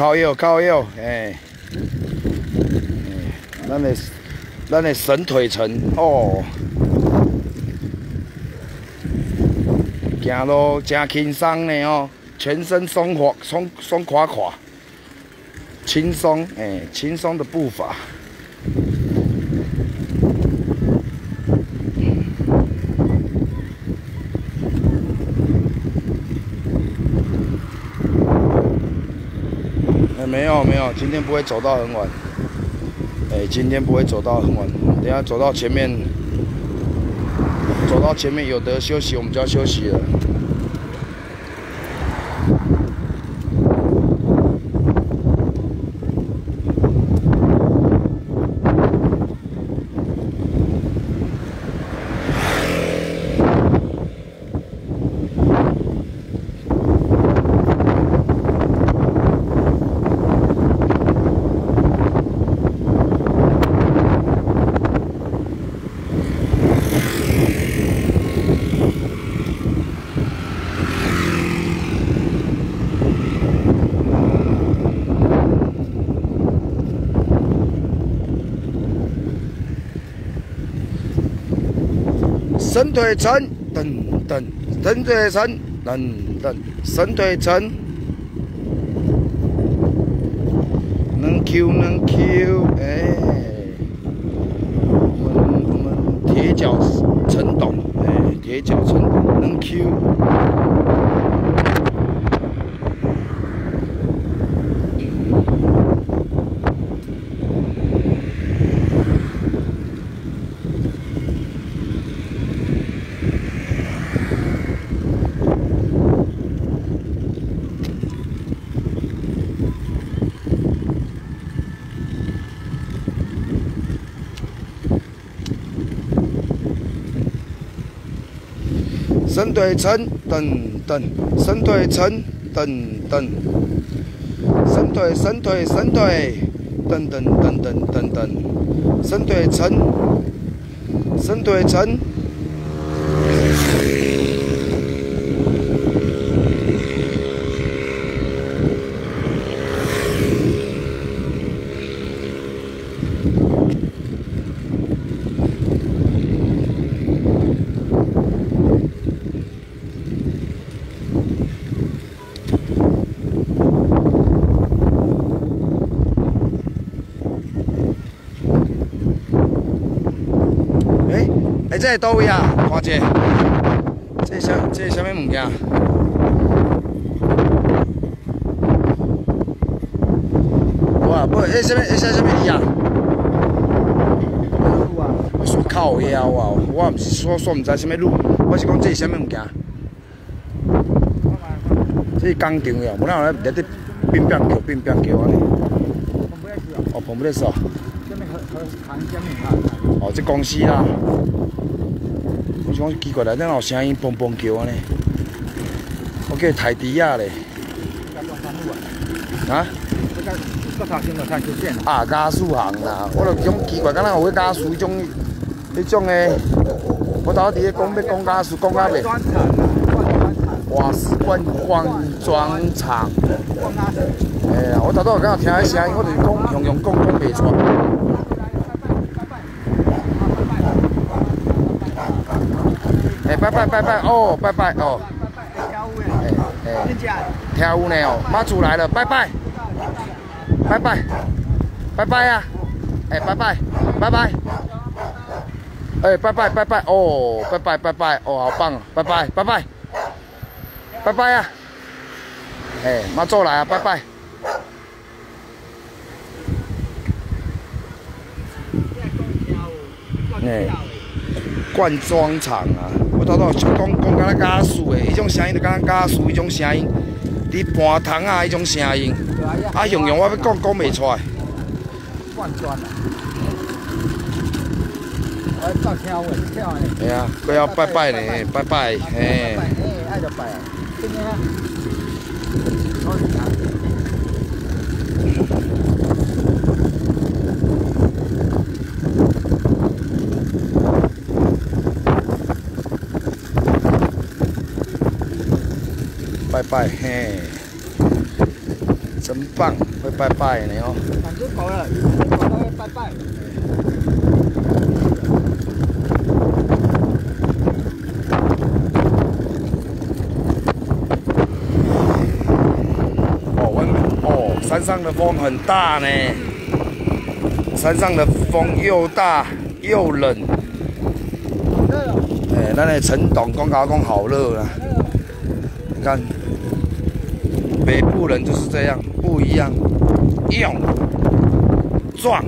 靠右靠右，哎，咱的咱的神腿城哦，行路真轻松呢哦，全身松垮松松垮垮，轻松哎，轻松的步伐。 没有没有，今天不会走到很晚。哎，今天不会走到很晚，等下走到前面，走到前面有得休息，我们就要休息了。神腿城，噔噔，神腿城，噔噔，神腿城，能 Q 能 Q， 哎，我们我们铁脚陈董，哎，铁脚陈董能 Q。 神腿城，噔噔，神腿城，噔噔，神腿神腿神腿，噔噔噔噔噔噔，神腿城，神腿城。哎，这是倒位啊？看者，这是啥？这是啥物物件？哇，不，哎，啥物？哎，啥啥物字啊？说靠腰啊！我毋是说说毋知啥物路，我是讲这是啥物物件？这是工厂呀，无哪有咧咧变变桥变变桥安尼？哦，碰不得手。哦，这公司啦。 我想讲奇怪，内底有声音，嘣嘣叫安尼。我叫台迪亚咧。啊？啊，家属行啦，我就种奇怪，敢若有迄家属迄种、迄种诶，我头仔伫咧讲要讲家属，讲到袂。瓦斯罐灌装厂。哎呀，我头拄有敢有听迄声音，我就是讲用用讲讲袂出。 哎，拜拜拜拜哦，拜拜哦。哎哎，跳舞呢哦，妈祖来了，拜拜，拜拜，拜拜呀！哎，拜拜，拜拜。哎，拜拜拜拜哦，拜拜拜拜哦，好棒哦，拜拜拜拜，拜拜呀！哎，妈祖来啊，拜拜。哎，灌装厂啊。 我头拄讲讲敢若家属诶，迄种声音就敢若家属迄种声音，伫盘窗啊迄种声音，啊形容我要讲讲袂出来。灌砖啊！我到跳舞跳诶。系啊，佮要拜拜呢，拜拜，嘿。爱就拜啊，今年啊，好厉害。 拜拜，嘿，真棒！ 会拜拜呢哦。 养只狗了，狗都会拜拜。 哦，温哦，山上的风很大呢。山上的风又大又冷。 热哦。 哎、欸，咱的陈董讲甲我讲好热啊。你看，北部人就是这样，不一样，勇壮。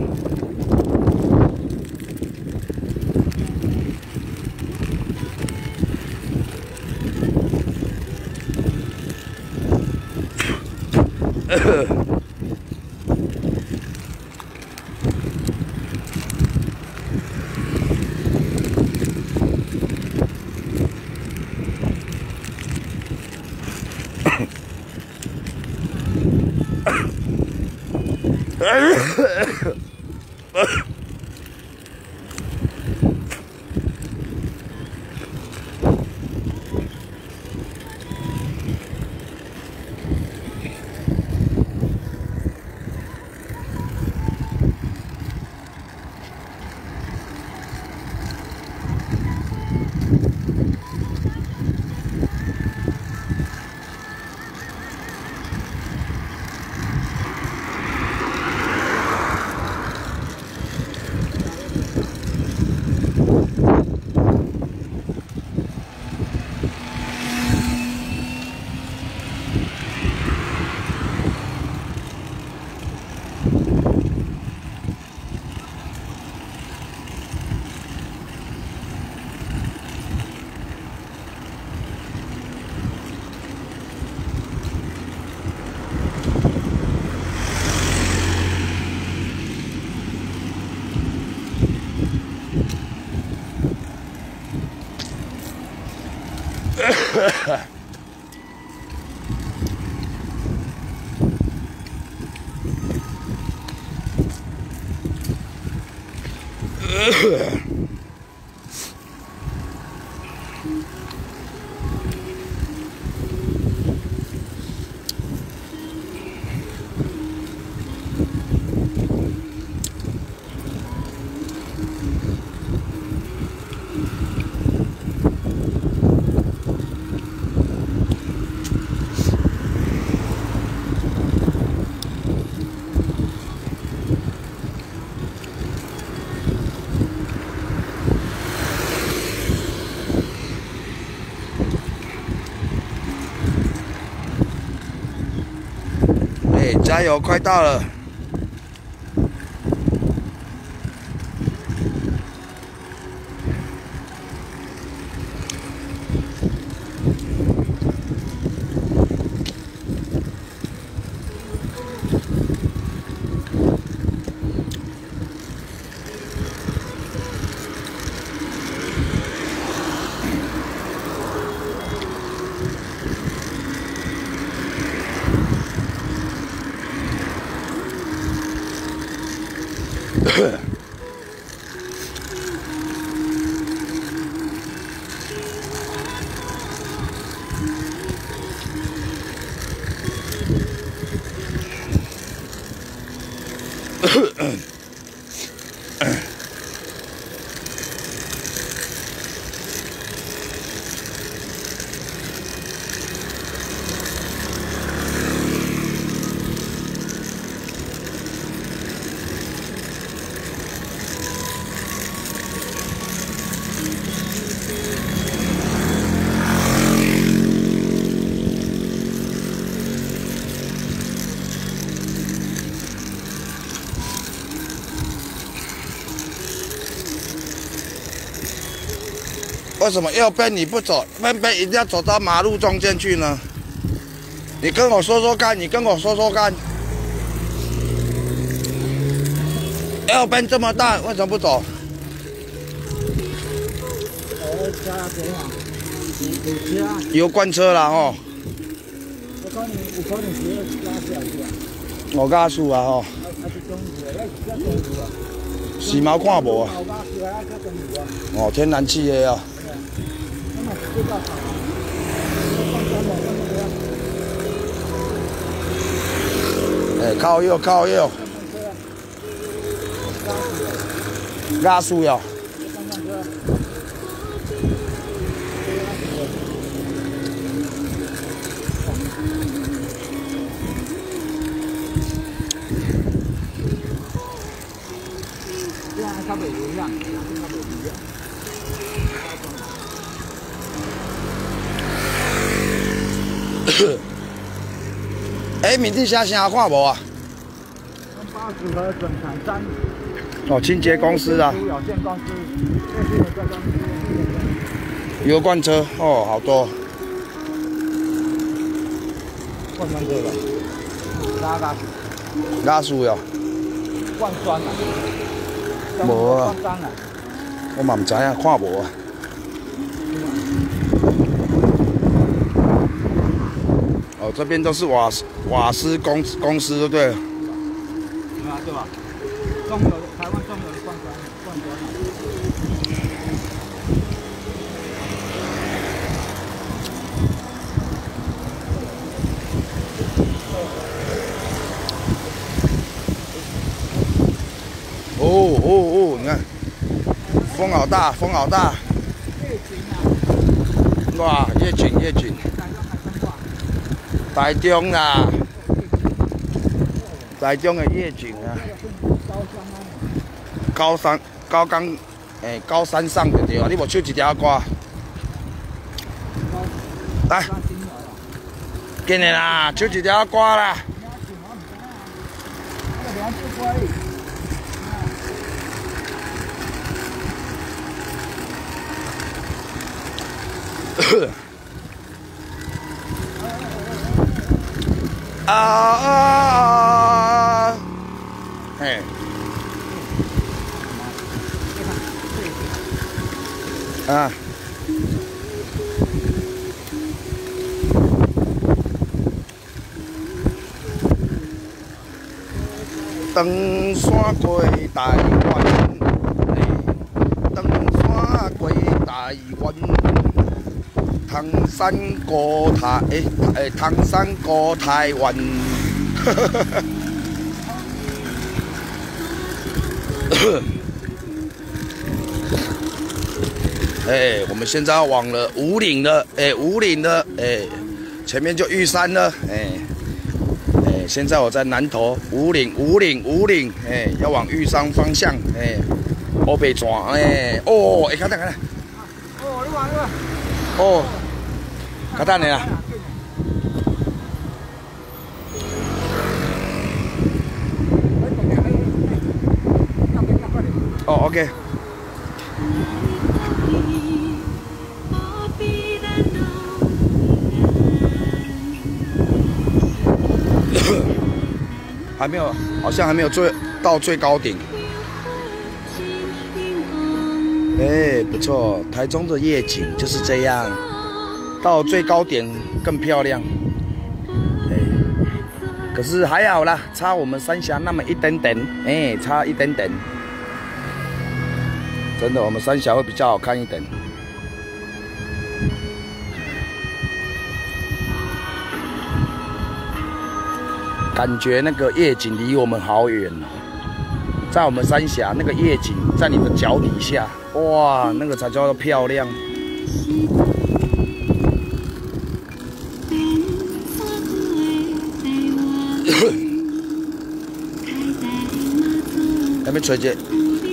呃哎，加油，快到了！为什么右边你不走，偏偏一定要走到马路中间去呢？你跟我说说看，你跟我说说看。右边这么大，为什么不走？油罐车啦吼。我加速啊吼。时髦看无啊。哦，天然气的啊。哎， 哎，靠右靠右，拉树哟。 较袂一样，较袂一样。 哎，明天虾啥看无啊？ 八十和准产山。 哦，清洁公司啊。 有限公司，这是有这公司。 油罐车哦，好多。 罐酸车吧。拉拉树。 拉树哟。 罐酸啊。 无啊。 罐酸啊。 我嘛唔知影，看无啊。哦，这边都是瓦斯瓦斯公公司，对不对了？ 对啊，对吧？中油台湾中油的罐酸罐酸。 哦哦哦，你看，风好大，风好大。哇，夜景夜景。台中啦，台中的夜景啊。高山高岗诶，高山上就对啊，你无唱一条歌？来，紧的啦，唱一条歌啦。啊啊啊！嘿，啊，登山过台湾，登山过台湾。唐山过台，诶、欸、诶，唐山过台湾。哎、欸，我们现在要往了五岭了，哎、欸，五岭了，哎、欸，前面就玉山了，哎、欸，哎、欸，现在我在南投五岭，五岭，五岭，哎、欸，要往玉山方向，哎、欸，欧北转，哎、欸，哦，哎、欸，看看看， 哦，你往个。 哦。较等下啦。哦 ，OK。还没有，好像还没有最到最高顶。哎，不错，台中的夜景就是这样。到最高点更漂亮，哎，可是还好啦，差我们三峡那么一点点，哎，差一点点，真的，我们三峡会比较好看一点。感觉那个夜景离我们好远哦，在我们三峡那个夜景在你的脚底下，哇，那个才叫做漂亮。还没吹节。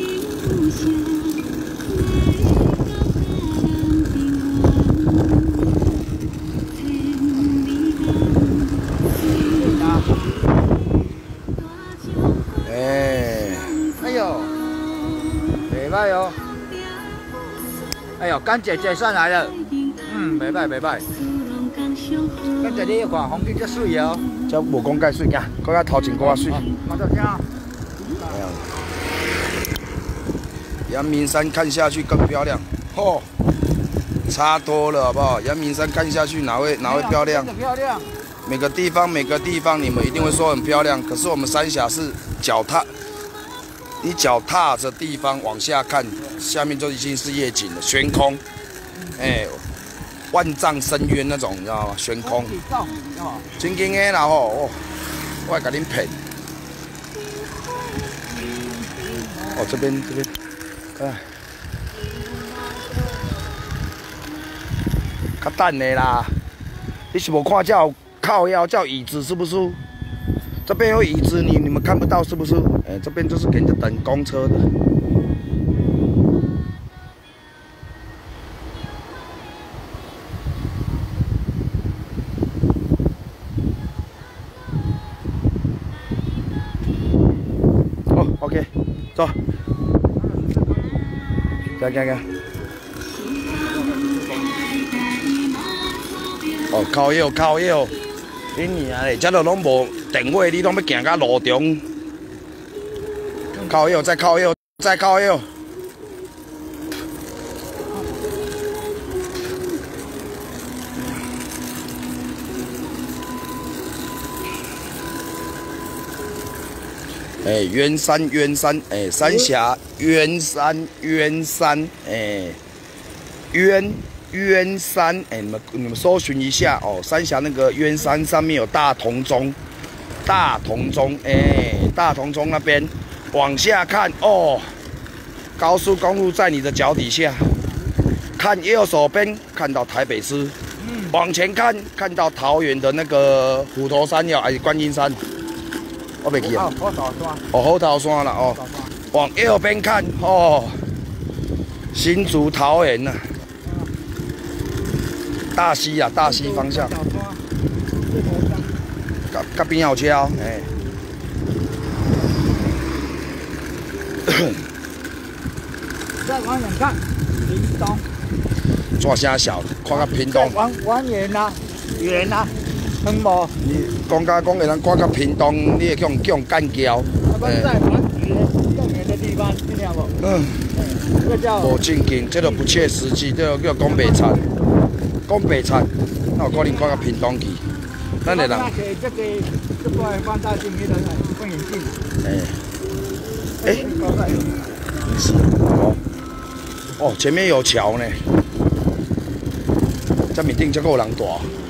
哎， 哎呦，袂歹哦。哎呦，甘姐姐上来了。嗯，袂歹袂歹。甘姐你看风景足水哦。 这无讲介水个，搁较头前搁较水。 马上听。 阳明山看下去更漂亮，嚯、哦，差多了好不好？阳明山看下去哪会哪会漂亮？ 漂亮。 每个地方每个地方你们一定会说很漂亮，可是我们三峡是脚踏，你脚踏着地方往下看，下面就已经是夜景了，悬空，哎、欸，万丈深渊那种，你知道吗？悬空。真经的啦吼，哦， 我会甲恁骗。哦，这边这边，哎，较等的啦。你是无看叫靠腰叫椅子是不是？这边有椅子，你你们看不到是不是？哎，这边就是给人家等公车的。哦 ，OK， 走，看看看。哦，靠腰靠腰，你娘嘞，这都拢无电话，你拢要行到路中。靠腰，再靠腰，再靠腰。哎，鸳山，鸳山，哎，三峡，鸳山，鸳山，哎，鸳。鸳山，哎、欸，你们你们搜寻一下哦，三峡那个鸳山上面有大同钟，大同钟，哎、欸，大同钟那边往下看哦，高速公路在你的脚底下，看右手边看到台北市，嗯、往前看看到桃园的那个虎头山哟，还是观音山，我袂记啊， 虎头山， 哦，虎头山啦哦，往右边看哦，新竹桃园呐、啊。大溪啊，大溪方向，甲甲边有车哦，哎。 再往远看，屏东。 抓啥小？看到屏东。 往往远啦，远啦，远无。 你讲甲讲，会当看到屏东，你会用用干胶。 哎。再往远更远的地方，听到无？嗯。这个叫。 无正经，这都不切实际，这个叫讲白菜。讲白菜，那有可能看到屏东去。咱的人。 这个这个放大镜，那个望远镜。 哎。哎。是哦。哦，前面有桥呢。这面顶才够人大。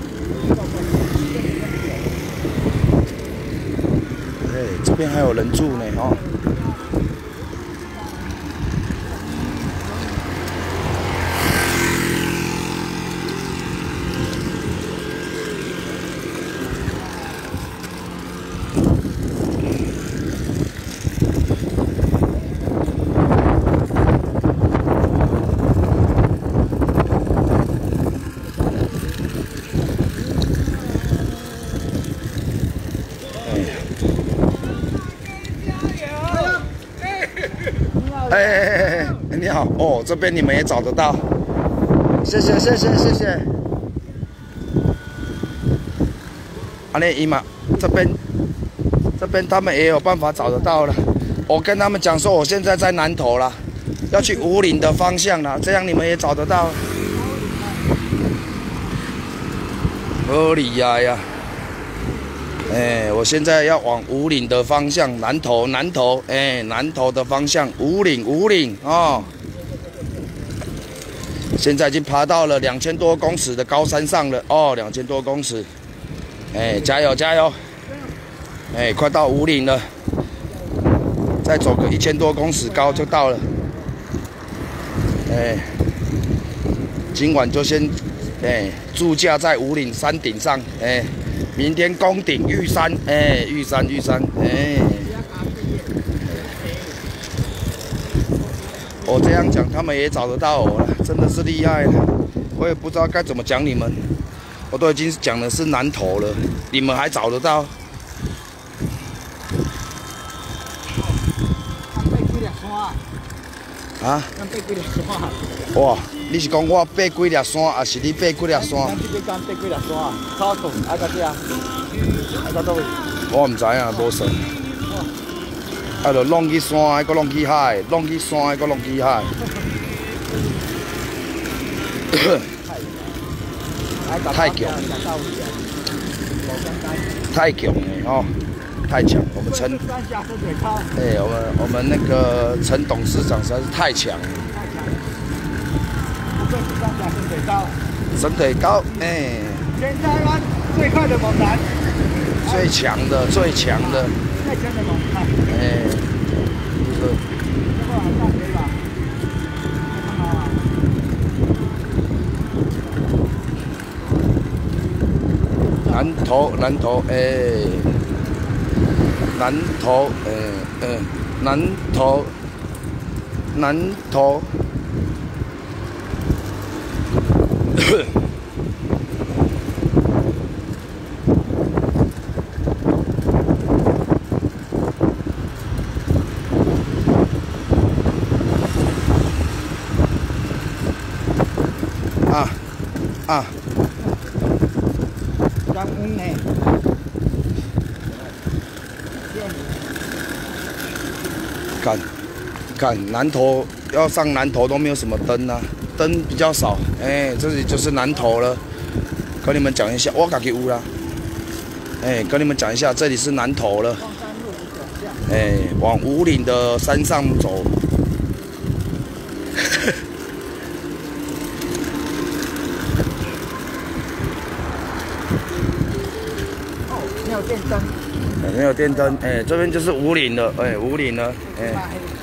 哎，这边还有人住呢，哦。哎哎哎哎，你好哦，这边你们也找得到，谢谢谢谢谢谢。啊，那姨妈这边这边他们也有办法找得到了。我跟他们讲说，我现在在南投啦，要去武岭的方向啦，这样你们也找得到。好厉害呀！哎、欸，我现在要往武岭的方向，南投，南投，哎、欸，南投的方向，武岭，武岭哦。现在已经爬到了两千多公尺的高山上了哦，两千多公尺，哎、欸，加油加油！哎、欸，快到武岭了，再走个一千多公尺高就到了。哎、欸，今晚就先哎、欸、驻驾在武岭山顶上，哎、欸。明天攻顶玉山，哎、欸，玉山玉山，哎、欸，我这样讲，他们也找得到我了，真的是厉害了。我也不知道该怎么讲你们，我都已经讲的是南投了，你们还找得到？啊？哇！你是讲我爬几粒山，还是你爬几粒山？ 咱这边讲爬几粒山啊？草洞爱到遮，爱到倒位？ 我唔知影，无算。啊，就弄去山，还搁弄去海，弄去山，还搁弄去海。太强，太强了哦，太强！我们陈，哎，我们我们那个陈董事长实在是太强了。神腿糕，哎、欸， 全台湾最快的猛男， 最强的，最强的。 最强的龙看。 哎，这个。 这个好看可以吧？ 南投，南投，哎，南投，嗯嗯，南投，南投。啊啊！ 张恩呢？ 看，看南投要上南投都没有什么灯啊，灯比较少。哎，这里就是南投了。跟你们讲一下，我自己有啦。哎，跟你们讲一下，这里是南投了。哎，往武岭的山上走。 没有电灯， 没有电灯，哎，这边就是武岭了，哎，武岭了，哎。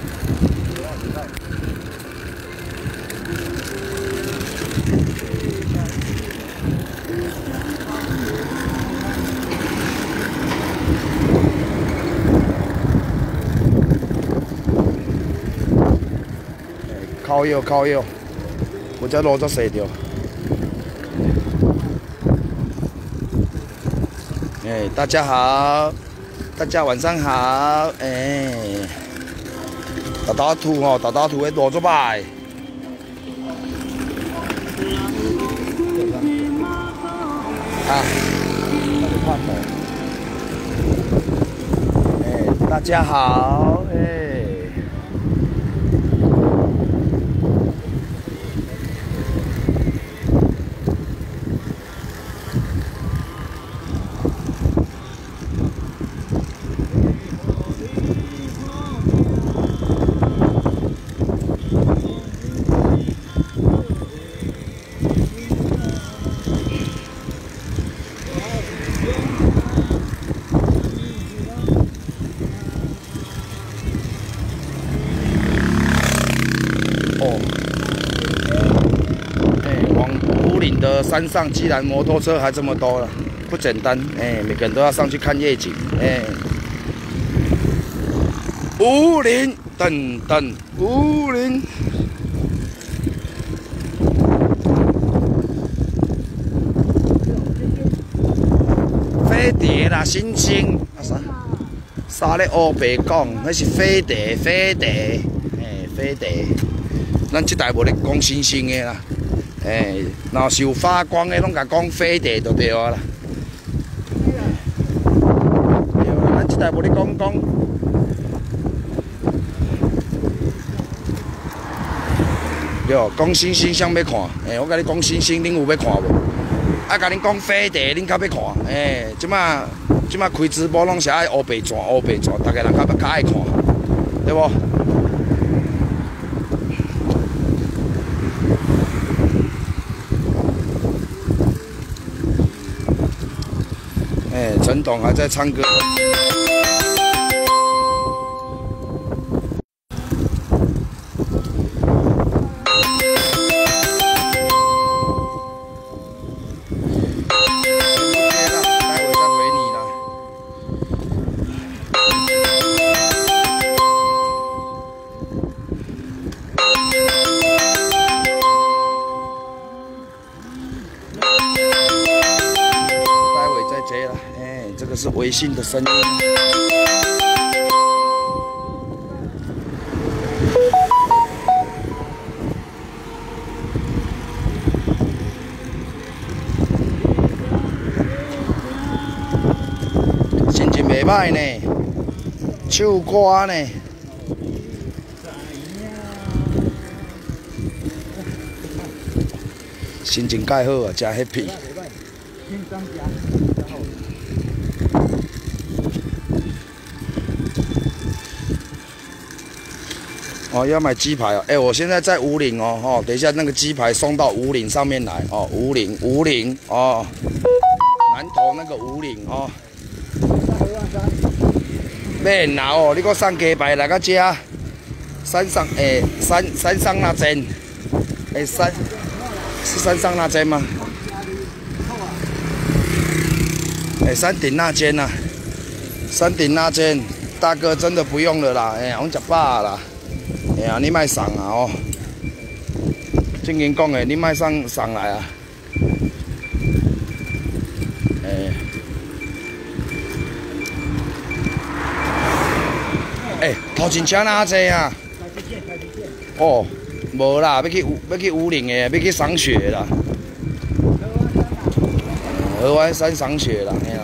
靠右，靠右，我这路都洗掉。哎，大家好，大家晚上好，哎，大大土哦，大大土的路做歹。啊，哎，大家好，哎。哦，哎，往武岭的山上，既然摩托车还这么多了，不简单。哎，每个人都要上去看夜景。哎，武岭，等等，武岭。飞碟啦，星星，啊啥？啥咧？乌白讲，那是飞碟，飞碟，哎，飞碟。咱即代无咧讲星星的啦，哎，若是有发光的，拢甲讲飞碟就对啊啦。对啦，咱即代无咧讲讲。对，讲星星想要看，哎，我甲你讲星星，恁有要看无？啊，甲恁讲飞碟，恁较要看，哎，即马即马开直播拢是爱乌白钻，乌白钻，逐个人较较爱看，对无？哎，陈董还在唱歌。这个是微信的声音。心情袂歹呢，唱歌呢。心情介好啊，真 happy。哦，要买鸡排哦！哎，我现在在武岭哦，哦，等一下那个鸡排送到武岭上面来哦，武岭，武岭哦，南投那个武岭哦。 免啦哦，你搁送鸡排来到遮，山上诶，山山上那间，诶山是山上那间吗？诶，山顶那间呐、啊，山顶那间，大哥真的不用了啦，诶、欸，我吃饱啦，哎呀、啊，你莫送啊哦，正经讲诶，你莫送送来啊，诶、欸。 诶，头前车哪济啊？哦，无啦，要去要去武陵的，要去赏雪啦。河湾山赏雪啦，嘿啦。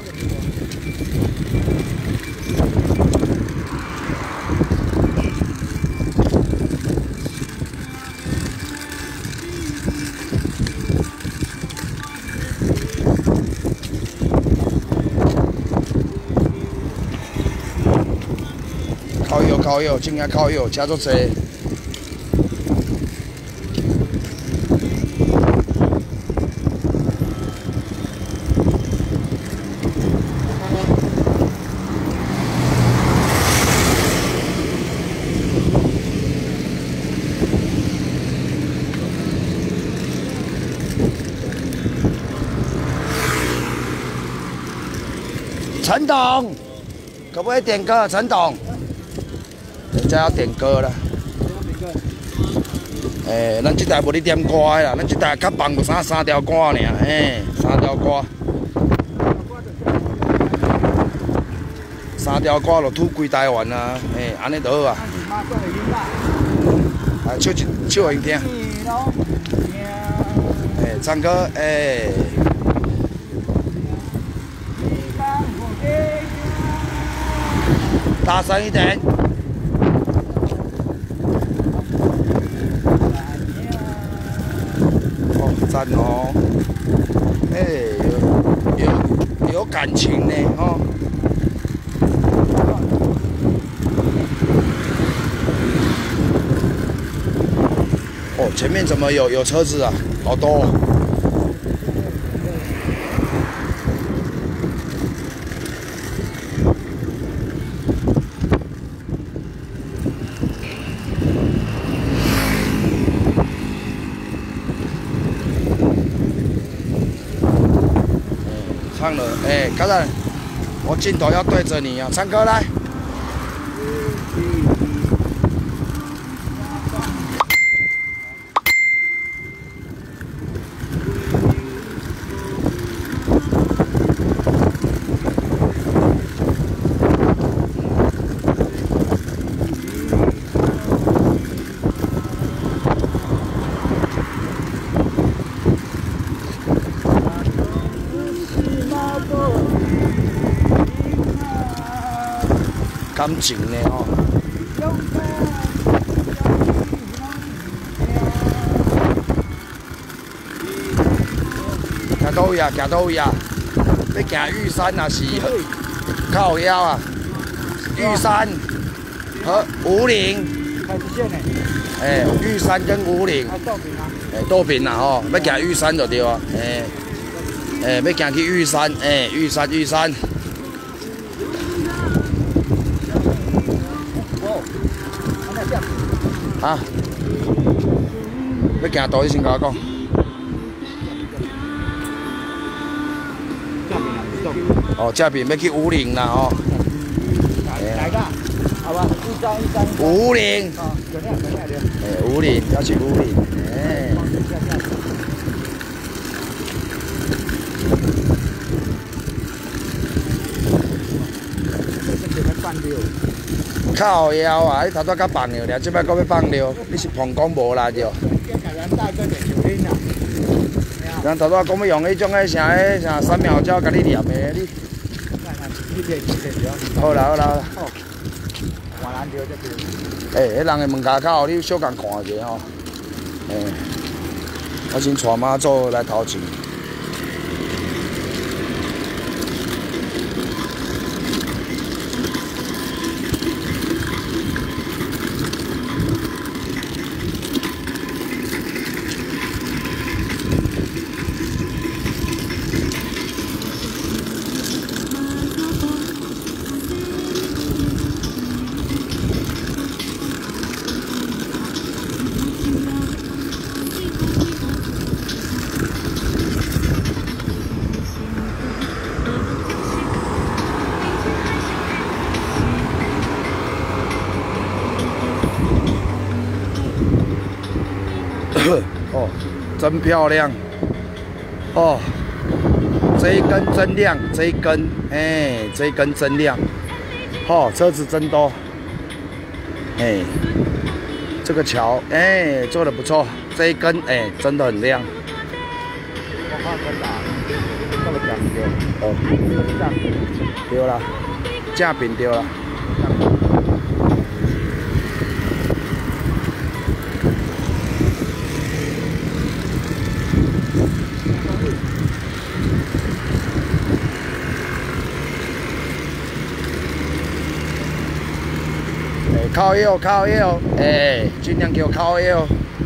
烤肉烤肉，真正烤肉，车足济。陈董，可不可以点歌？陈董。 人家要点歌了。诶、欸，咱这台无咧点歌的啦，咱这台较放就三三条歌尔，诶、欸，三条歌，三条歌就吐规台湾啊，诶、欸，安尼就好啊。啊，唱一唱互因听。诶、欸，唱歌，诶、欸。 大声一点。 赞哦，哎、欸，有有有感情呢，哦。哦，前面怎么有有车子啊？好多、哦。唱了，哎、欸，刚才我镜头要对着你啊，唱歌来。感情呢哦。行倒位啊？行倒位啊？要行玉山啊？是靠腰啊？玉山和武陵。开支线呢？哎，玉山跟武陵。哎，豆饼啦吼，要行玉山就对啊。哎，哎，要行去玉山，哎，玉山玉山。 啊！要行倒去先甲我讲。哦，这边要去武陵啦哦。哪个？好吧，一张一张。武陵。哦，有亮有亮的。哎，武陵要去武陵。哎。靠腰啊！你头拄甲放了，了，即摆搁要放了，你是膀胱无力着。人头拄讲要用迄种诶，啥诶，啥三秒胶甲你念诶，你。好啦好啦好啦。换篮球这边。诶，迄人诶门骹口，你小共看者吼。诶，我先带妈祖来头前。 Hãy subscribe cho kênh Ghiền Mì Gõ để không bỏ lỡ 真漂亮哦！这一根真亮，这一根，哎、欸，这一根真亮，哦，车子真多，哎、欸，这个桥，哎、欸，做的不错，这一根，哎、欸，真的很亮。 我看真大，这个讲究， 哦，对了，正平对了。靠右，靠右，哎、欸，尽量给我靠右。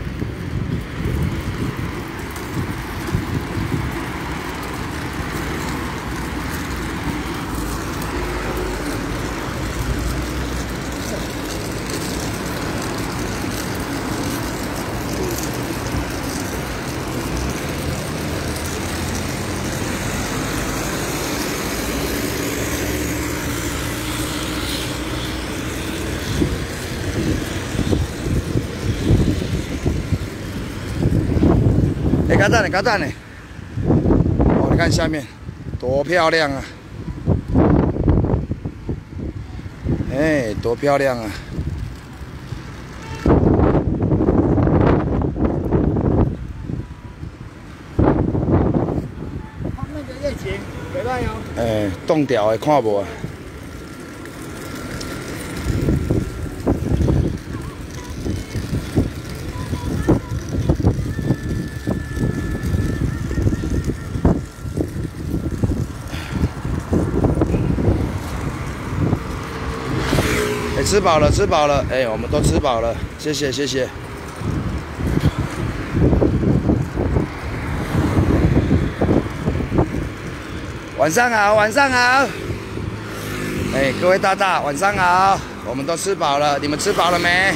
哎、欸，嘎蛋呢？嘎蛋呢？哦，你看下面多漂亮啊！哎、欸，多漂亮啊！ 旁边的夜景，袂歹哦。 哎、欸，冻掉的看无啊？欸、吃饱了，吃饱了，哎、欸，我们都吃饱了，谢谢，谢谢。晚上好，晚上好。哎、欸，各位大大，晚上好，我们都吃饱了，你们吃饱了没？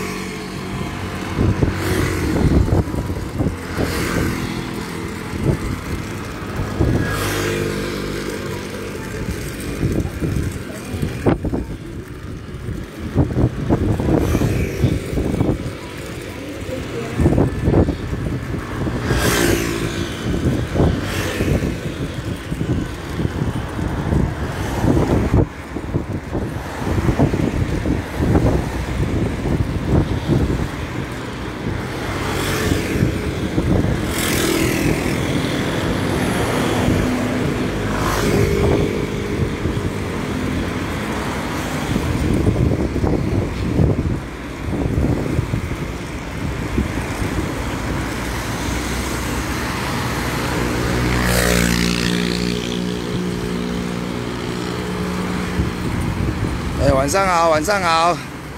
哎、欸，晚上好，晚上好。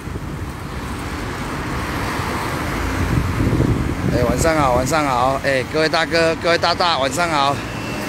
哎、欸，晚上好，晚上好。哎、欸，各位大哥，各位大大，晚上好。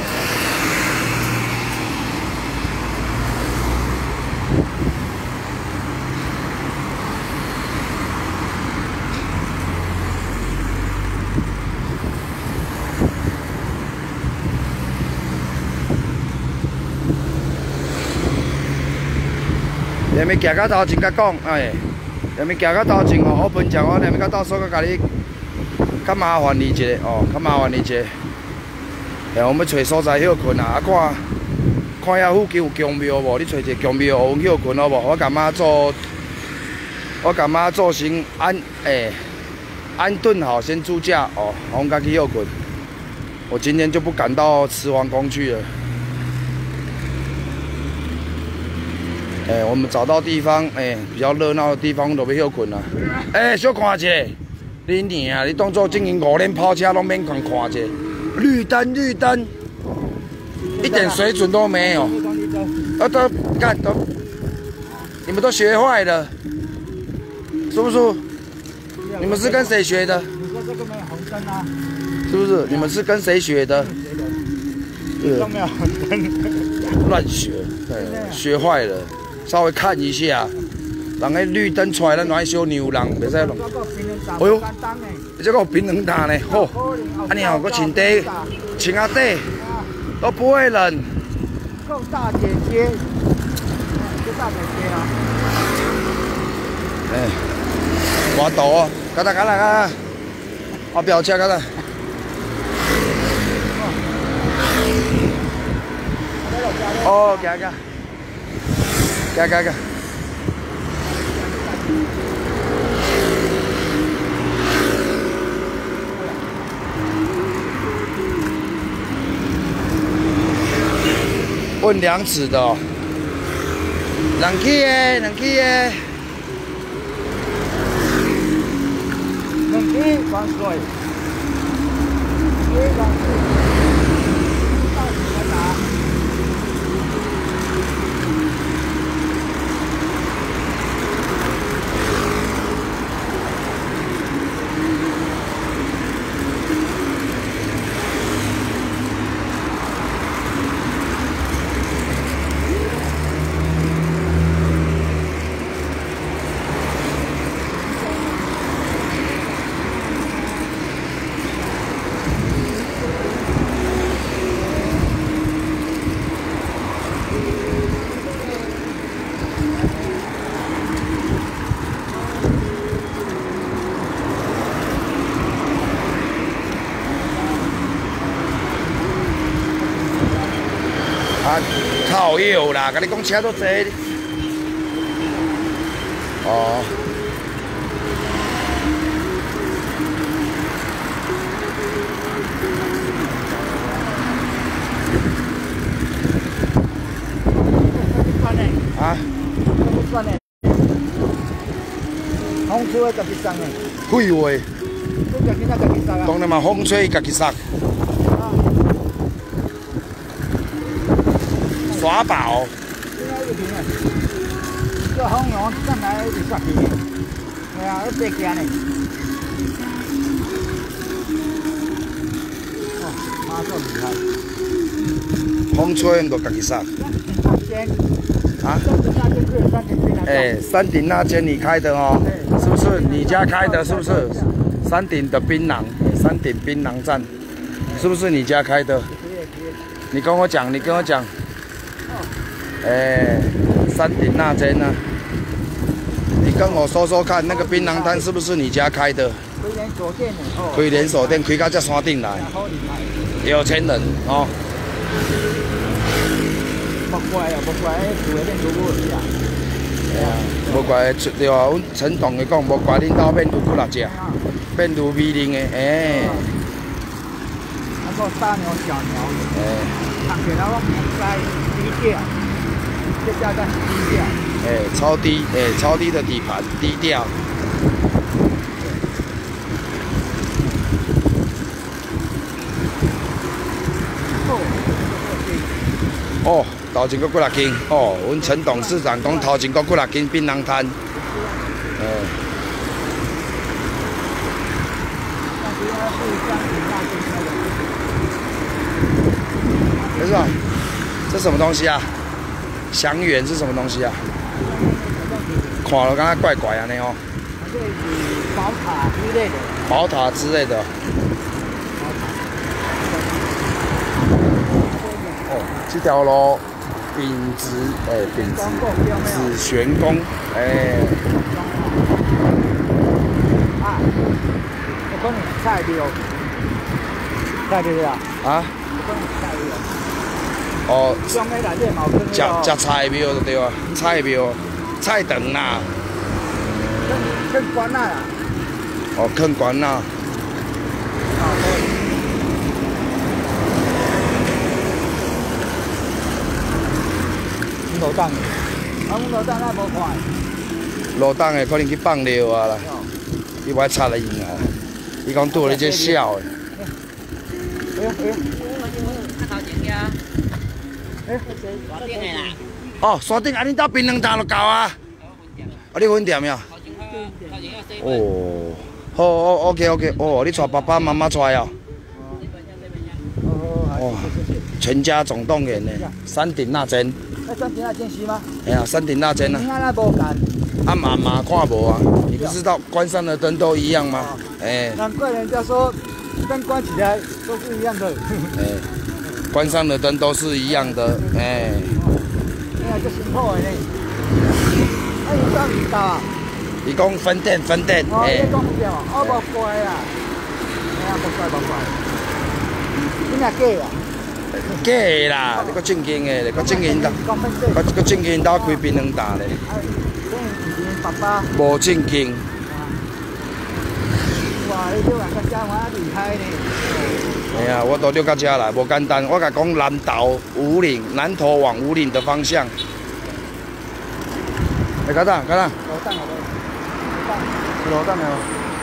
连咪行到头前甲讲，哎，连咪行到头前哦，我分享我连咪到到所个甲你，较麻烦你一下哦，较麻烦你一下。哎，我们找所在休困啊，啊看，看遐附近有宫庙无？你找一个宫庙有休困好无？我干妈做，我干妈做先安，哎，安顿好先住驾哦，我们家去休困。我今天就不敢到慈皇宫去了。哎、欸，我们找到地方，哎、欸，比较热闹的地方，就要休困啦。哎、欸，小看一下，你娘，你当做经营五轮跑车，拢免看看一下。绿灯，绿灯，一点水准都没有。啊，都干都，你们都学坏了，是不是？你们是跟谁学的？ 你说这个没有红灯啊？ 是不是？你们是跟谁学的？ 都没有红灯。 乱学，对，学坏了。稍微看一下，人个绿灯出来，咱来小牛人，袂使弄。哎呦，这个有平衡塔呢，吼，啊你好，个穿底，穿下底，都不会冷。 够大姐姐，够大姐姐啊！ 哎，我倒哦，嘎达嘎达嘎达，我飙车嘎达， 哦，行行，行行行。问两尺的哦，两起的，两起的， 两起万岁，两起万岁，到时来拿。 啊，靠药啦！甲你讲车都多。哦。啊？ 不算嘞。风吹家己送诶。 废话。 都家己那家己送啊。 当然嘛，风吹家己塞。耍宝。 应该一瓶啊，叫风洋上来就刷起，系啊，要白行呢。哦，妈这厉害。 风吹唔就家己塞。啊？哎，山顶那间你开的哦，是不是？你家开的，是不是？山顶的槟榔，山顶槟榔站，是不是你家开的？你跟我讲，你跟我讲。哎，山顶那间呢？你跟我说说看，那个槟榔摊是不是你家开的？ 开连锁店的哦。 开连锁店，开到这山顶来。有钱人哦。 无怪啊，无怪，厝内面如果有啊。 哎呀，无怪出对啊，阮陈董的讲，无怪恁兜变如几六只，变如米零的，哎。 啊，个大鸟小鸟。 哎。 看起来我明知低调。这家在低调， 哎，超低，哎，超低的底盘，低调。哦，头前阁几六斤，哦，阮陈董事长讲头前阁几六斤槟榔摊，哎。没事吧？这什么东西啊？祥源是什么东西啊？看了刚刚怪怪啊，那哦。 这是宝塔之类的。 宝塔之类的。哦，这条路秉直，哎，秉直紫玄宫，哎。 啊，我讲菜庙，菜庙啊？ 啊？ 我讲菜庙。 哦， 食食菜庙就对啊，菜庙，菜肠啦。 坑坑关啦。 哦，坑关啦。 路档，啊，阮路档那无看。 路档的可能去放尿啊啦，伊无爱插来用啊，伊讲拄咧这笑的。 哎呀哎呀！ 头前呀。 哎， 山顶的啦。 哦，山顶啊，恁兜槟榔摊就够啊。啊，你分店呀？哦，好，好 ，OK OK， 哦，你带爸爸妈妈出来哦。哇，全家总动员呢，山顶那间。 那山顶那间是吗？ 哎呀，山顶那间呢？ 你看那无干。 啊嘛嘛看无啊，你不知道关上的灯都一样吗？哎。 难怪人家说灯关起来都是一样的。 哎，关上的灯都是一样的，哎。 哎呀，这辛苦的呢。啊，伊到伊到啊？ 伊讲分店分店， 哎。哦，伊讲分店哦，哦无怪啦。哎呀，无怪无怪。你若假啊？ 假的啦，你搁正经的，你搁正经搭，搁搁正经搭开槟榔摊咧。 爸爸， 无正经。 哇！你这人个家伙厉害呢。 哎呀，我都溜到遮来，无简单。我甲讲南投五岭，南投往五岭的方向。哎，家长，家长。 罗蛋好多。 是罗蛋没有？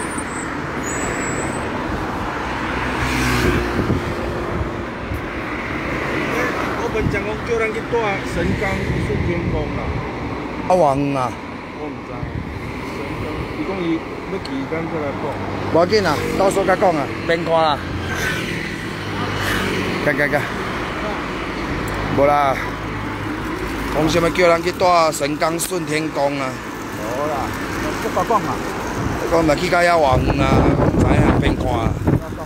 我本讲讲叫咱去带神冈顺天宫啦。 啊，王啊！ 我唔知。神冈，伊讲伊要期间再来讲。 无要紧啊，到时候甲讲啊，免看啦。加加加。无啦。讲什么叫咱去带神冈顺天宫啊？ 无啦，这个讲啊。 讲嘛去到遐偌远啊，知影免看啊。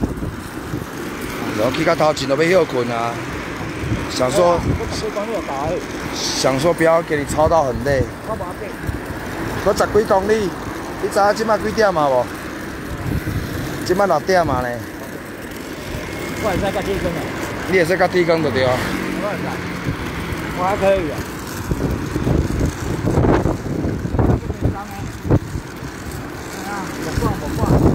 然后去到头前就要休困啊。想说，想说不要给你操到很累。 我无变。 我十几公里，你知影即摆几点嘛无？即摆六点嘛呢。 我会使甲铁工啊。 你会使甲铁工就对啊。 我会使，我还可以啊。啊，无管无管。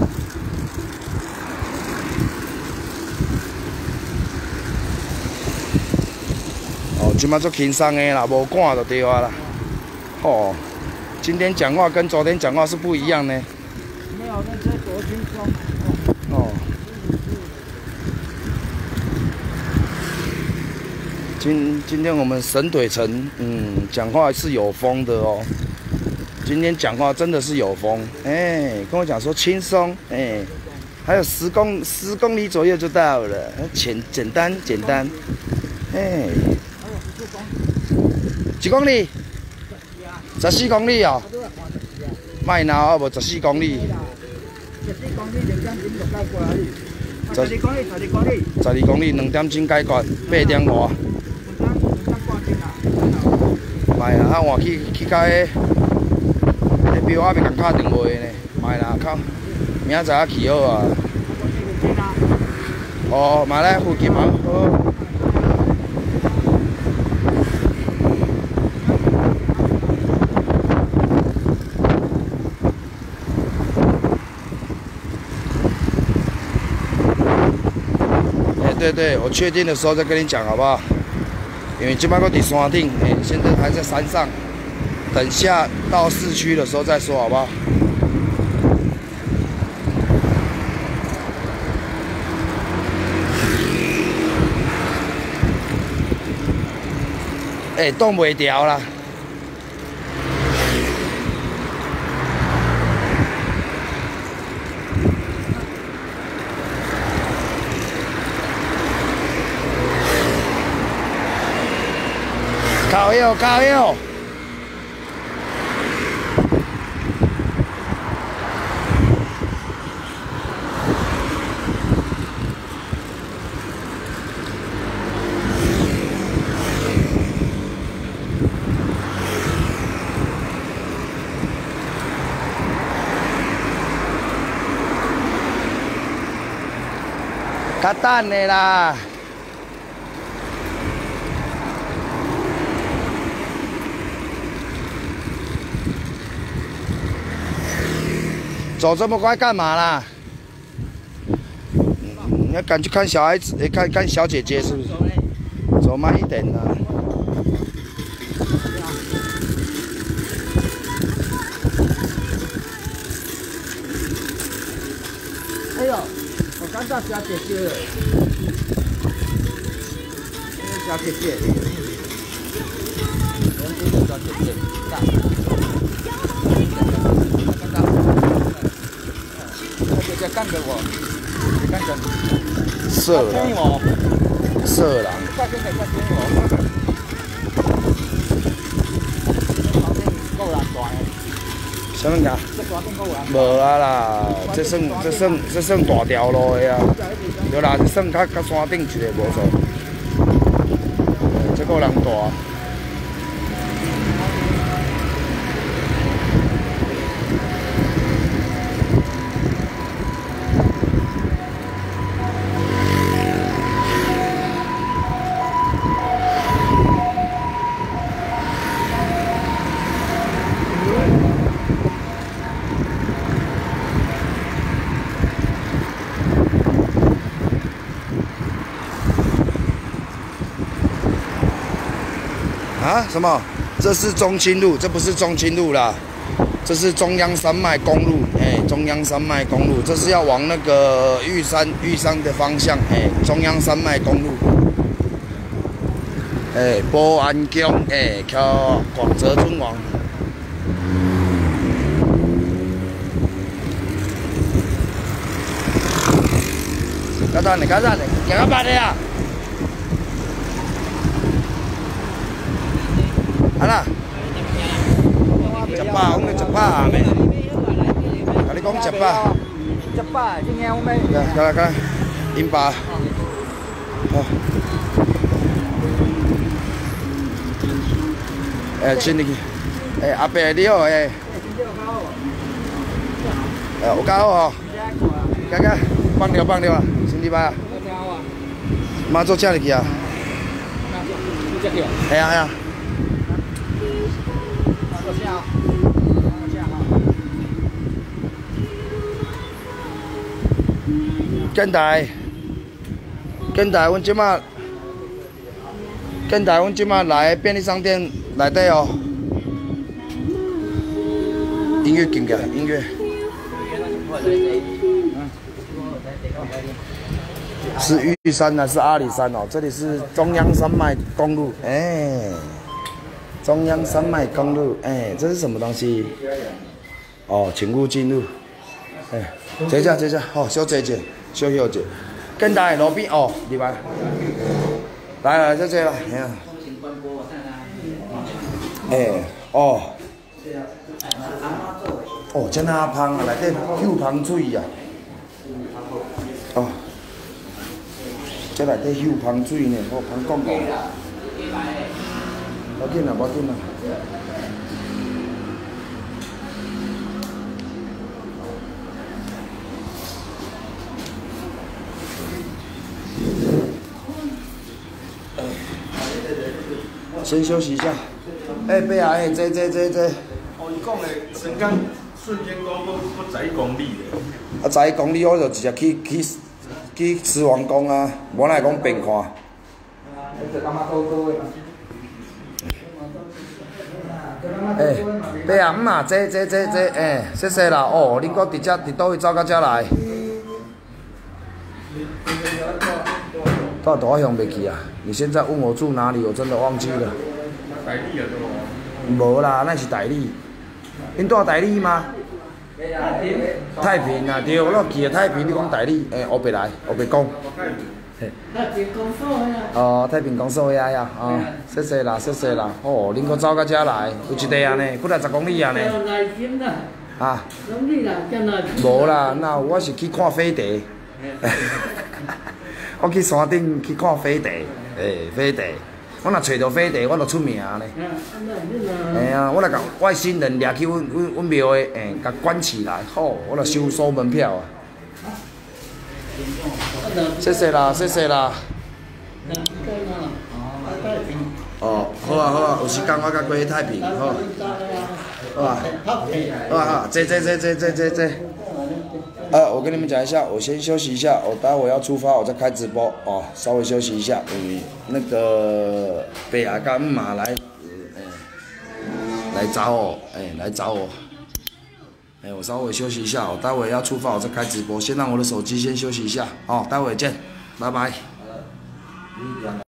哦，即摆足轻松的啦，无赶就对啊啦。哦，今天讲话跟昨天讲话是不一样呢。 没有，那这多轻松。 哦。今今天我们神腿城，嗯，讲话是有风的哦。今天讲话真的是有风，哎，跟我讲说轻松，哎，还有十公十公里左右就到了，简简单简单，哎。几公里？十四公里哦。卖闹啊，无十四公里。 十四公里两点钟就解决啦。十二公里，十二公里。 十二公里两点钟解决，八点外。卖啦，啊换去去到迄迄庙还袂共敲电话呢，卖啦，靠，明仔载去好啊。哦，买咧附近嘛好。对对，我确定的时候再跟你讲好不好？因为这摆我伫山顶，哎，现在还在山上，等下到市区的时候再说好不好？哎，冻袂掉啦。靠右，靠右。较等的啦。走这么快干嘛啦？你要赶去看小孩子，诶，看看小姐姐是不是？走慢一点啦。 哎呦，我刚到小姐姐了。小姐姐，我们这个小姐姐，大。在干着我，干着你。 色狼，色狼。 快点，快点我。够人大诶。 啥物件？ 这大顶够人。 无啊啦，这算这算这算大条路的啊。对啦，这算较较山顶一个无错。这够人大。 啊？什么？这是中清路，这不是中清路啦，这是中央山脉公路。哎、欸，中央山脉公路，这是要往那个玉山玉山的方向。哎、欸，中央山脉公路。哎、欸，保安宫，哎、欸，靠广泽尊王。加站的，加站的，行到八的啊！啊啦，食饱，我们食饱啊没？甲你讲食饱。 食饱，今天我们。 来，来来来，饮饱。好。哎，请你去。哎，阿伯你好，哎。哎，有加好哦。加加，放掉放掉啊，身体歹啊。妈做车入去啊。哎呀哎呀。跟台，跟台，阮即马，跟台，阮即马来便利商店内底哦。音乐进去，音乐。是玉山还是阿里山哦？这里是中央山脉公路，哎，中央山脉公路，哎，这是什么东西？哦，请勿进入。哎，坐下坐下，好，小坐者。小小者，跟台路边哦，入来，来来，这这啦，哎呀，哎，哦，哦，真阿芳啊，内底有芳水啊，哦，这内底有芳水呢，哦，芳讲讲，要紧啦，要紧啦。先休息一下。哎、欸，伯啊，哎、欸，这这这这。 哦，伊讲的神冈瞬间高不不十一公里的。 啊，十一公里我就直接去去去狮王宫啊，无哪会讲变看。哎、欸，伯啊，姆啊，这这这这，哎、欸，谢谢啦。哦，恁搁伫遮伫倒位走到遮来？到大乡袂去啊？你现在问我住哪里，我真的忘记了。 台里啊，对无啦，那是台里。恁住台里吗？太平啊，对，我记得太平，你讲台里，诶、欸，湖北来，湖北讲。太平公所呀。哦，太平公所呀呀，哦，谢谢啦，谢谢啦。哦，恁搁走到遮来，有一地啊呢，过来十公里啊呢。啊。无啦，那我是去看飞地。我去山顶去看飞地，诶，飞地，我若找到飞地，我就出名咧。哎呀，我来甲外星人掠去阮阮阮庙的，诶，甲关起来，好，我就收收门票啊。谢谢啦，谢谢啦。哦，好啊好啊，有时间我甲过去太平，好。好啊，好啊好，这这这这这这这。呃，我跟你们讲一下，我先休息一下，我待会要出发，我再开直播哦，稍微休息一下。嗯，那个北亚跟马来，呃，来找我，哎，来找我。哎，我稍微休息一下，我待会要出发，我再开直播，先让我的手机先休息一下，哦，待会见，拜拜。